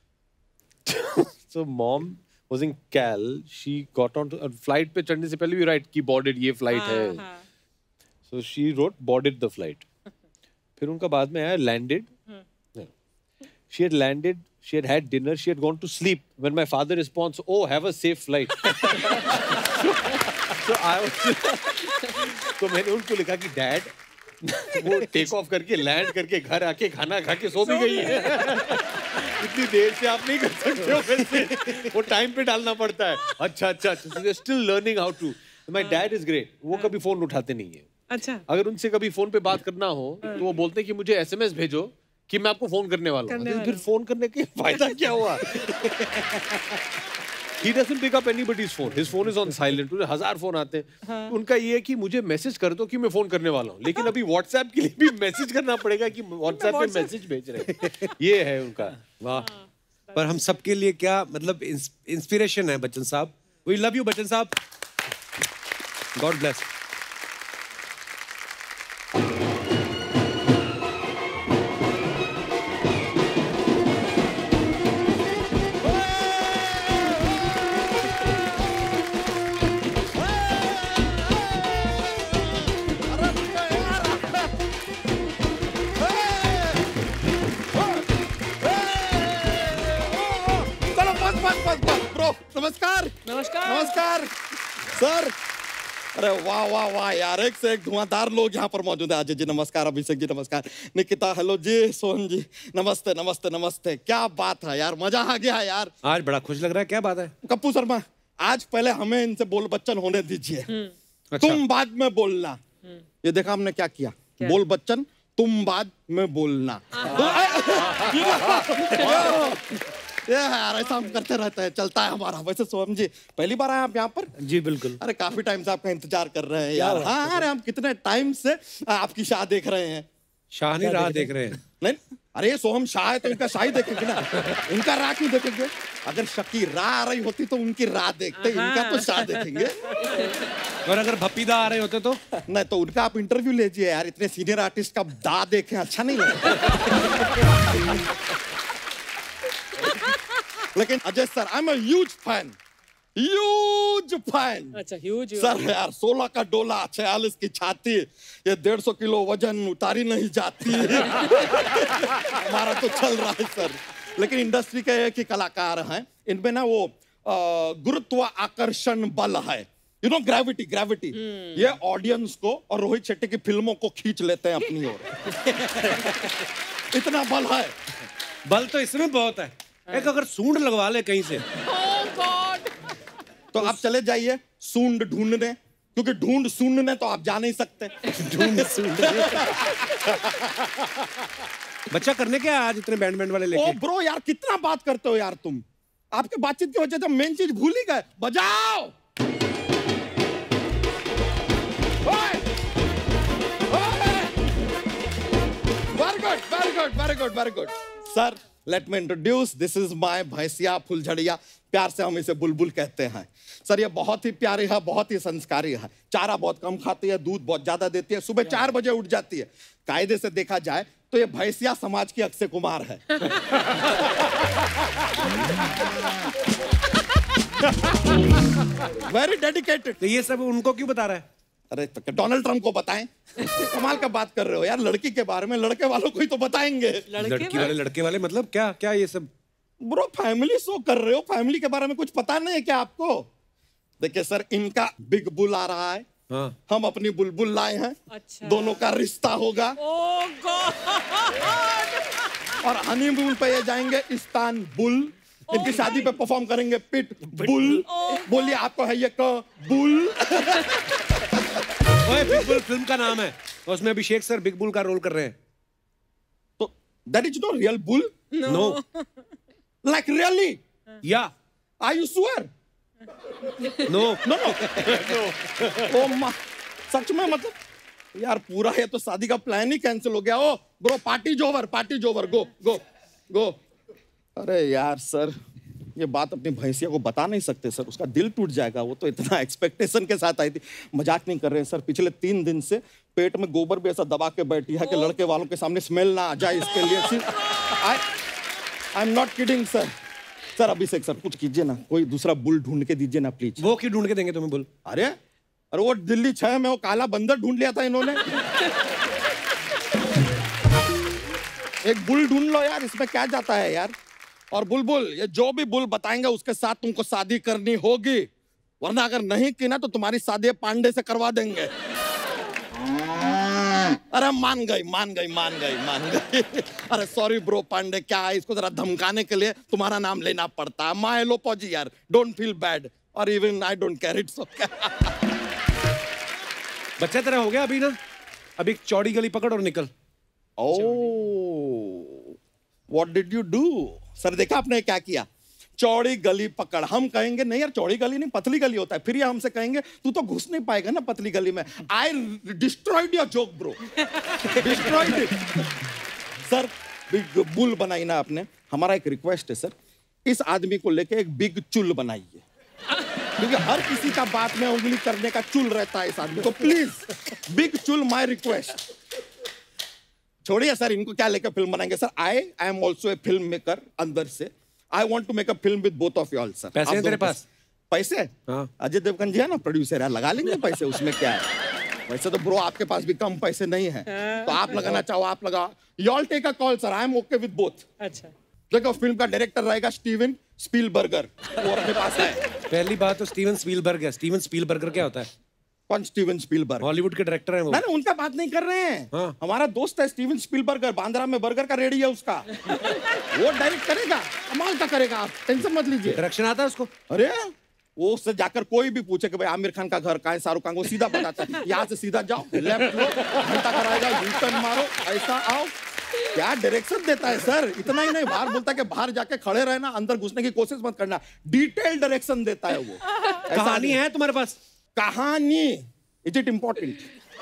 So mom was in Cal. She got on to flight पे चढ़ने से पहले भी write कि boarded ये flight है. So she wrote boarded the flight. फिर उनका बाद में आया landed. She had landed. She had had dinner. She had gone to sleep. When my father responds, "Oh, have a safe flight." so, so I was. तो मैंने उनको लिखा कि डैड वो टेक ऑफ करके लैंड करके घर आके खाना खा के सो भी गई है. इतनी देर से आप नहीं कर सकते हो वैसे. वो टाइम पे डालना पड़ता है. अच्छा अच्छा अच्छा. Still learning how to. My dad is great. वो कभी फोन उठाते नहीं है. अच्छा. अगर उनसे कभी फोन पे बात करना हो तो वो बोलते हैं कि मुझे एसएमएस भेजो कि मैं आपको फोन करने वाला हूँ. फिर फोन करने के फायदा क्या हुआ? He doesn't pick up anybody's phone. His phone is on silent. उन्हें हजार फोन आते हैं. हाँ. उनका ये है कि मुझे मैसेज कर दो कि मैं फोन करने वाला हूँ. लेकिन अभी व्हाट्सएप के लिए भी मैसेज करना पड़ेगा कि व्हाट्सएप पे मैसेज भेज रहे हैं. ये है उनका. वाह. पर हम सबके लिए क्या मतलब इंस्पिरेशन है बच्चन साहब. We love you बच्चन साहब. God bless. नमस्कार नमस्कार नमस्कार सर. अरे वाह वाह वाह यार, एक से एक धुआंधार लोग यहाँ पर मौजूद है. अजय जी नमस्कार, अभिषेक जी नमस्कार, निकिता हेलो जी, सोहम जी नमस्ते नमस्ते नमस्ते. क्या बात है यार, मजा आ गया यार. आज बड़ा खुश लग रहा है. क्या बात है? कप्पू शर्मा, आज पहले हमें इनसे बोल बच्चन होने दीजिए. अच्छा. तुम बाद में बोलना. ये देखा हमने क्या किया. क्या? बोल बच्चन, तुम बाद में बोलना. ये यार ऐसा हम करते रहते हैं, चलता है हमारा. वैसे सोहम जी पहली बार आए आप यहाँ पर? जी बिल्कुल. अरे काफी टाइम से आपका इंतजार कर रहे हैं यार. हाँ अरे हम कितने टाइम से आपकी शाह देख रहे हैं. शाह नहीं राह देख रहे हैं. नहीं अरे ये सोहम शाह है तो इनका शाह ही देखेंगे ना. इनका राह क्यों देखेंगे? अगर शकी राह आ रही होती तो उनकी राह देखते, इनका तो शाह देखेंगे. और अगर भपीदा आ रहे होते तो नहीं, तो उनका आप इंटरव्यू लीजिए यार. इतने सीनियर आर्टिस्ट का दा देखें अच्छा नहीं लगता. लेकिन Ajay sir, I am a huge fan, huge fan. अच्छा ह्यूज सर यार, सोलह का डोला, छियालीस की छाती, ये डेढ़ सौ किलो वजन उतारी नहीं जाती. हमारा तो चल रहा है सर. लेकिन इंडस्ट्री के एक ही कलाकार हैं, इनमें ना वो गुरुत्व आकर्षण बल है. You know gravity gravity. ये ऑडियंस को और रोहित शेट्टी की फिल्मों को खींच लेते हैं अपनी ओर. इतना बल है. बल तो इसमें बहुत है. एक अगर सूंड लगवा ले कहीं से oh God. तो आप चले जाइए सूंड ढूंढने, क्योंकि ढूंढ सूंढने तो आप जा नहीं सकते. ढूंढ सूंढने. बच्चा करने क्या है आज इतने बैंड बैंड वाले लेके? ओ ब्रो यार, कितना बात करते हो यार तुम. आपके बातचीत की वजह से मेन चीज भूल ही गए. बजाओ. Very good very good very good very good. Sir let me introduce, this is my भैंसिया फुलझड़िया. प्यार से हम इसे बुलबुल कहते हैं. सर ये बहुत ही प्यारी है, बहुत ही संस्कारी है. चारा बहुत कम खाती है, दूध बहुत ज्यादा देती है, सुबह चार बजे उठ जाती है. कायदे से देखा जाए तो ये भैंसिया समाज की अक्षय कुमार है. Very dedicated. तो ये सब उनको क्यों बता रहा है? अरे तो डोनाल्ड ट्रम्प को बताएं. कमाल का बात कर रहे हो यार. लड़की के बारे में लड़के वालों को ही तो बताएंगे. लड़की वाले लड़के वाले मतलब क्या क्या ये सब? ब्रो फैमिली शो कर रहे हो, फैमिली के बारे में कुछ पता नहीं है क्या आपको? देखिए सर, इनका बिग बुल आ रहा है. हाँ. हम अपनी बुलबुल लाए हैं. अच्छा. दोनों का रिश्ता होगा. oh God. और हनीमून पे ये जाएंगे इस्तानबुल. oh इनकी शादी पे परफॉर्म करेंगे पिट बुल. oh बोलिए आपको है ये कबूल? ओए, बिग बुल फिल्म का नाम है, उसमें अभिषेक सर बिग बुल का रोल कर रहे हैं. तो that is no real bull. No. Like really? Yeah. Are you sure? No no no. Oh मां, सच में मतलब यार पूरा ये तो शादी का प्लान ही कैंसिल हो गया. ओ ब्रो, पार्टी जोवर, पार्टी जोवर. गो गो गो. अरे यार सर, ये बात अपनी भैंसिया को बता नहीं सकते सर, उसका दिल टूट जाएगा। वो तो इतना एक्सपेक्टेशन के साथ आई थी। मजाक नहीं कर रहे हैं सर, पिछले तीन दिन से पेट में गोबर भी ऐसा दबा के बैठी है कि लड़के वालों के सामने स्मेल ना आ जाए, इसके लिए I I am not kidding sir. Sir Abhishek sir कुछ कीजिए ना, कोई दूसरा बुल ढूंढ के दीजिए ना प्लीज। वो क्यों ढूंढ के देंगे तुम्हें बुल? अरे अरे वो दिल्ली छह में वो काला बंदर ढूंढ लिया था इन्होंने। एक बुल ढूंढ लो यार, इसमें क्या जाता है यार। और बुलबुल, ये जो भी बुल बताएंगे उसके साथ तुमको शादी करनी होगी, वरना अगर नहीं की ना तो तुम्हारी शादी पांडे से करवा देंगे। अरे मान गई मान गई मान गई मान गई। अरे सॉरी ब्रो पांडे, क्या है इसको जरा धमकाने के लिए तुम्हारा नाम लेना पड़ता है। माय लोपोजी यार, डोंट फील बैड और even I don't care, it's okay. बच्चा तेरा हो गया अभी ना, अभी चौड़ी गली पकड़ और निकल। Oh what did you do? Sir देखा आपने क्या किया, चौड़ी गली पकड़। हम कहेंगे नहीं यार चौड़ी गली नहीं पतली गली होता है, फिर ये हमसे कहेंगे तू तो घुस नहीं पाएगा ना पतली गली में। I destroyed your joke bro, destroyed it. Sir Big Bull बनाई ना आपने, हमारा एक रिक्वेस्ट है सर, इस आदमी को लेके एक बिग चुल बनाइए, क्योंकि हर किसी का बात में उंगली करने का चुल रहता है इस आदमी को। Please Big Bull, my request. छोड़िए सर इनको क्या लेकर फिल्म बनाएंगे sir. I I am also a film maker अंदर से। I want to make a film with both of you all sir. पैसे हैं तेरे पास? पैसे? हाँ। अजय देवगन जी है ना प्रोड्यूसर है, लगा लेंगे पैसे, उसमें क्या है। वैसे तो ब्रो आपके पास भी कम पैसे नहीं है, तो आप लगाना चाहो आप लगा। You all take a call sir, I am okay with both. अच्छा देखो फिल्म का डायरेक्टर रहेगा स्टीवन स्पीलबर्गर, वो अपने पास है। पहली बात तो स्टीवन स्पीलबर्ग है। स्टीवन स्पीलबर्गर क्या होता है? कौन स्टीवन स्पीलबर्ग? हॉलीवुड के डायरेक्टर हैं वो। नहीं उनका बात नहीं कर रहे हैं। हाँ। हमारा दोस्त है स्टीवन स्पीलबर्गर, बांद्रा में बर्गर का रेडी है उसका। वो डायरेक्ट करेगा, कमाल का करेगा, आप टेंशन मत लीजिए। डायरेक्शन आता है उसको? अरे वो उससे जाकर कोई भी पूछे कि भाई आमिर खान का घर कहाँ है, शाहरुख खान, वो सीधा बताता है यहाँ से सीधा जाओ, लेफ्ट लो, घंटा कराएगा, यू टर्न मारो, ऐसा आओ। क्या डायरेक्शन देता है सर। इतना ही नहीं, बाहर बोलता है कि बाहर जाके खड़े रहना, अंदर घुसने की कोशिश मत करना। डिटेल डायरेक्शन देता है वो। कहानी है तुम्हारे पास? कहानी इज इट इम्पोर्टेंट?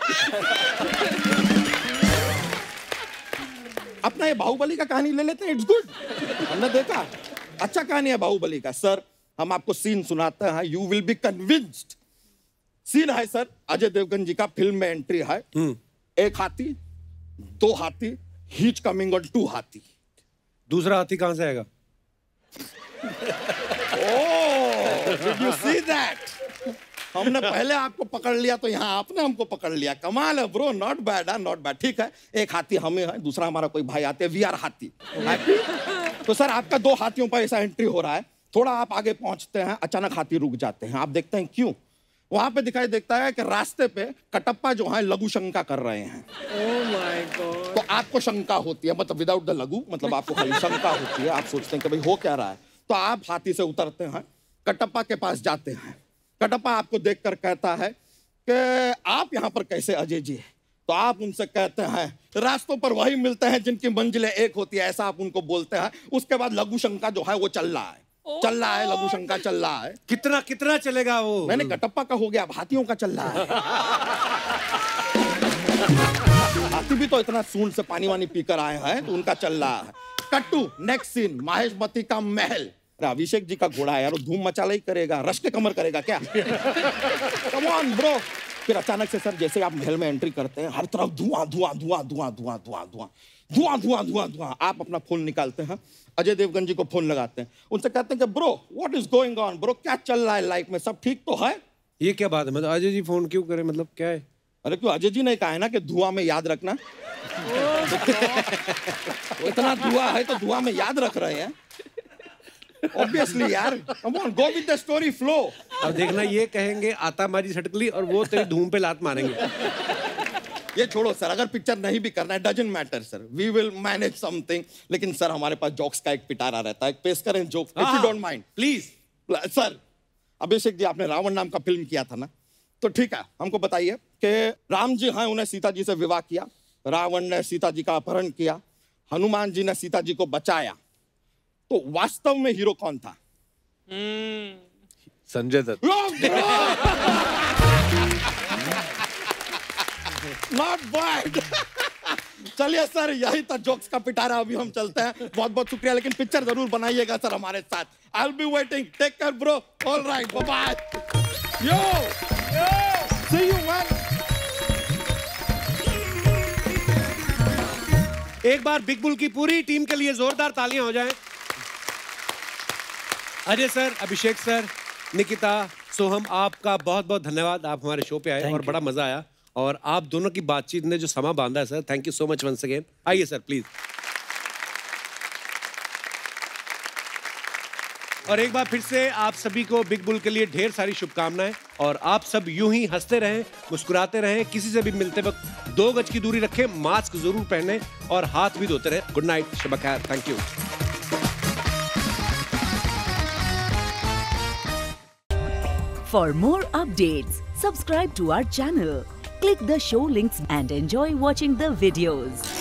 अपना ये बाहुबली का कहानी ले लेते हैं, इट्स गुड। हमने देखा अच्छा कहानी है बाहुबली का। सर हम आपको सीन सुनाते हैं, you will be convinced. Scene है सर, अजय देवगन जी का फिल्म में एंट्री है। एक हाथी, दो हाथी, हीच कमिंग ऑन टू हाथी। दूसरा हाथी कहां से आएगा? Oh did you see that? हमने पहले आपको पकड़ लिया तो यहाँ आपने हमको पकड़ लिया। कमाल है bro, not bad, not bad. ठीक है, एक हाथी हमें है, दूसरा हमारा कोई भाई आते हैं, वी आर हाथी। तो सर आपका दो हाथियों पर ऐसा एंट्री हो रहा है। थोड़ा आप आगे पहुंचते हैं, अचानक हाथी रुक जाते हैं। आप देखते हैं क्यों? वहां पे दिखाई देता है कि रास्ते पे कटप्पा जो है लघु शंका कर रहे हैं। Oh my god. तो आपको शंका होती है, मतलब विदाउट द लघु, मतलब आपको खाली शंका होती है। आप सोचते हैं कि भाई हो क्या रहा है। तो आप हाथी से उतरते हैं, कटप्पा के पास जाते हैं। कटप्पा आपको देखकर कहता है कि आप यहाँ पर कैसे अजय जी? तो आप उनसे कहते हैं रास्तों पर वही मिलते हैं जिनकी मंजिलें एक होती है, ऐसा आप उनको बोलते हैं। उसके बाद लघु शंका जो है वो चल रहा है, चल रहा है, लघु शंका चल रहा है। कितना कितना चलेगा वो? मैंने कटप्पा का हो गया, अब हाथियों का चल रहा है। हाथी भी तो इतना सूंड से पानी वानी पीकर आए हैं, तो उनका चल रहा है। कट्टू नेक्स्ट सीन, महेशमती का महल। अभिषेक जी का घोड़ा है यार, वो धूम मचाला ही करेगा, रश के कमर करेगा क्या? Come on bro. फिर अचानक से सर जैसे आप महल में एंट्री करते हैं, हर तरफ धुआं धुआं धुआं धुआं धुआं धुआं धुआं धुआं धुआं धुआं धुआं। आप अपना फोन निकालते हैं, अजय देवगन जी को फोन लगाते हैं, उनसे कहते हैं कि bro what is going on bro, क्या चल रहा है लाइफ में, सब ठीक तो है? ये क्या बात है, मतलब अजय जी फोन क्यों करे, मतलब क्या है? अरे क्यों, अजय जी ने कहा है ना कि धुआं में याद रखना। इतना धुआं है तो धुआं में याद रख रहे हैं ऑब्वियसली यार। Come on, go with the story flow. अब देखना ये कहेंगे आता मारी सटकली और वो तेरी धूम पे लात मारेंगे। ये छोड़ो सर, अगर पिक्चर नहीं भी करना है doesn't matter sir, we will manage something. लेकिन सर हमारे पास जोक्स का एक पिटारा रहता है, पेश करें jokes if you don't mind please. Sir Abhishek ji आपने रावण नाम का फिल्म किया था ना, तो ठीक है हमको बताइए कि राम जी हैं, उन्हें सीता जी से विवाह किया, रावण ने सीता जी का अपहरण किया, हनुमान जी ने सीता जी को बचाया, तो वास्तव में हीरो कौन था? संजय दत्त। नॉट बैड, चलिए सर, यही था जोक्स का पिटारा, अभी हम चलते हैं। बहुत बहुत शुक्रिया, लेकिन पिक्चर जरूर बनाइएगा सर हमारे साथ। I'll be waiting. Take care bro. All right, bye bye. Yo, yo, see you man. एक बार बिग बुल की पूरी टीम के लिए जोरदार तालियां हो जाएं। अजय सर, अभिषेक सर, निकिता, सोहम, आपका बहुत बहुत धन्यवाद। आप हमारे शो पे आए और बड़ा मजा आया, और आप दोनों की बातचीत ने जो समा बांधा है sir, thank you so much once again. आइए सर प्लीज। और एक बार फिर से आप सभी को बिग बुल के लिए ढेर सारी शुभकामनाएं, और आप सब यूं ही हंसते रहें, मुस्कुराते रहें, किसी से भी मिलते वक्त दो गज की दूरी रखें, मास्क जरूर पहने और हाथ भी धोते रहें। गुड नाइट, शब खैर, thank you. For more updates, subscribe to our channel, click the show links and enjoy watching the videos.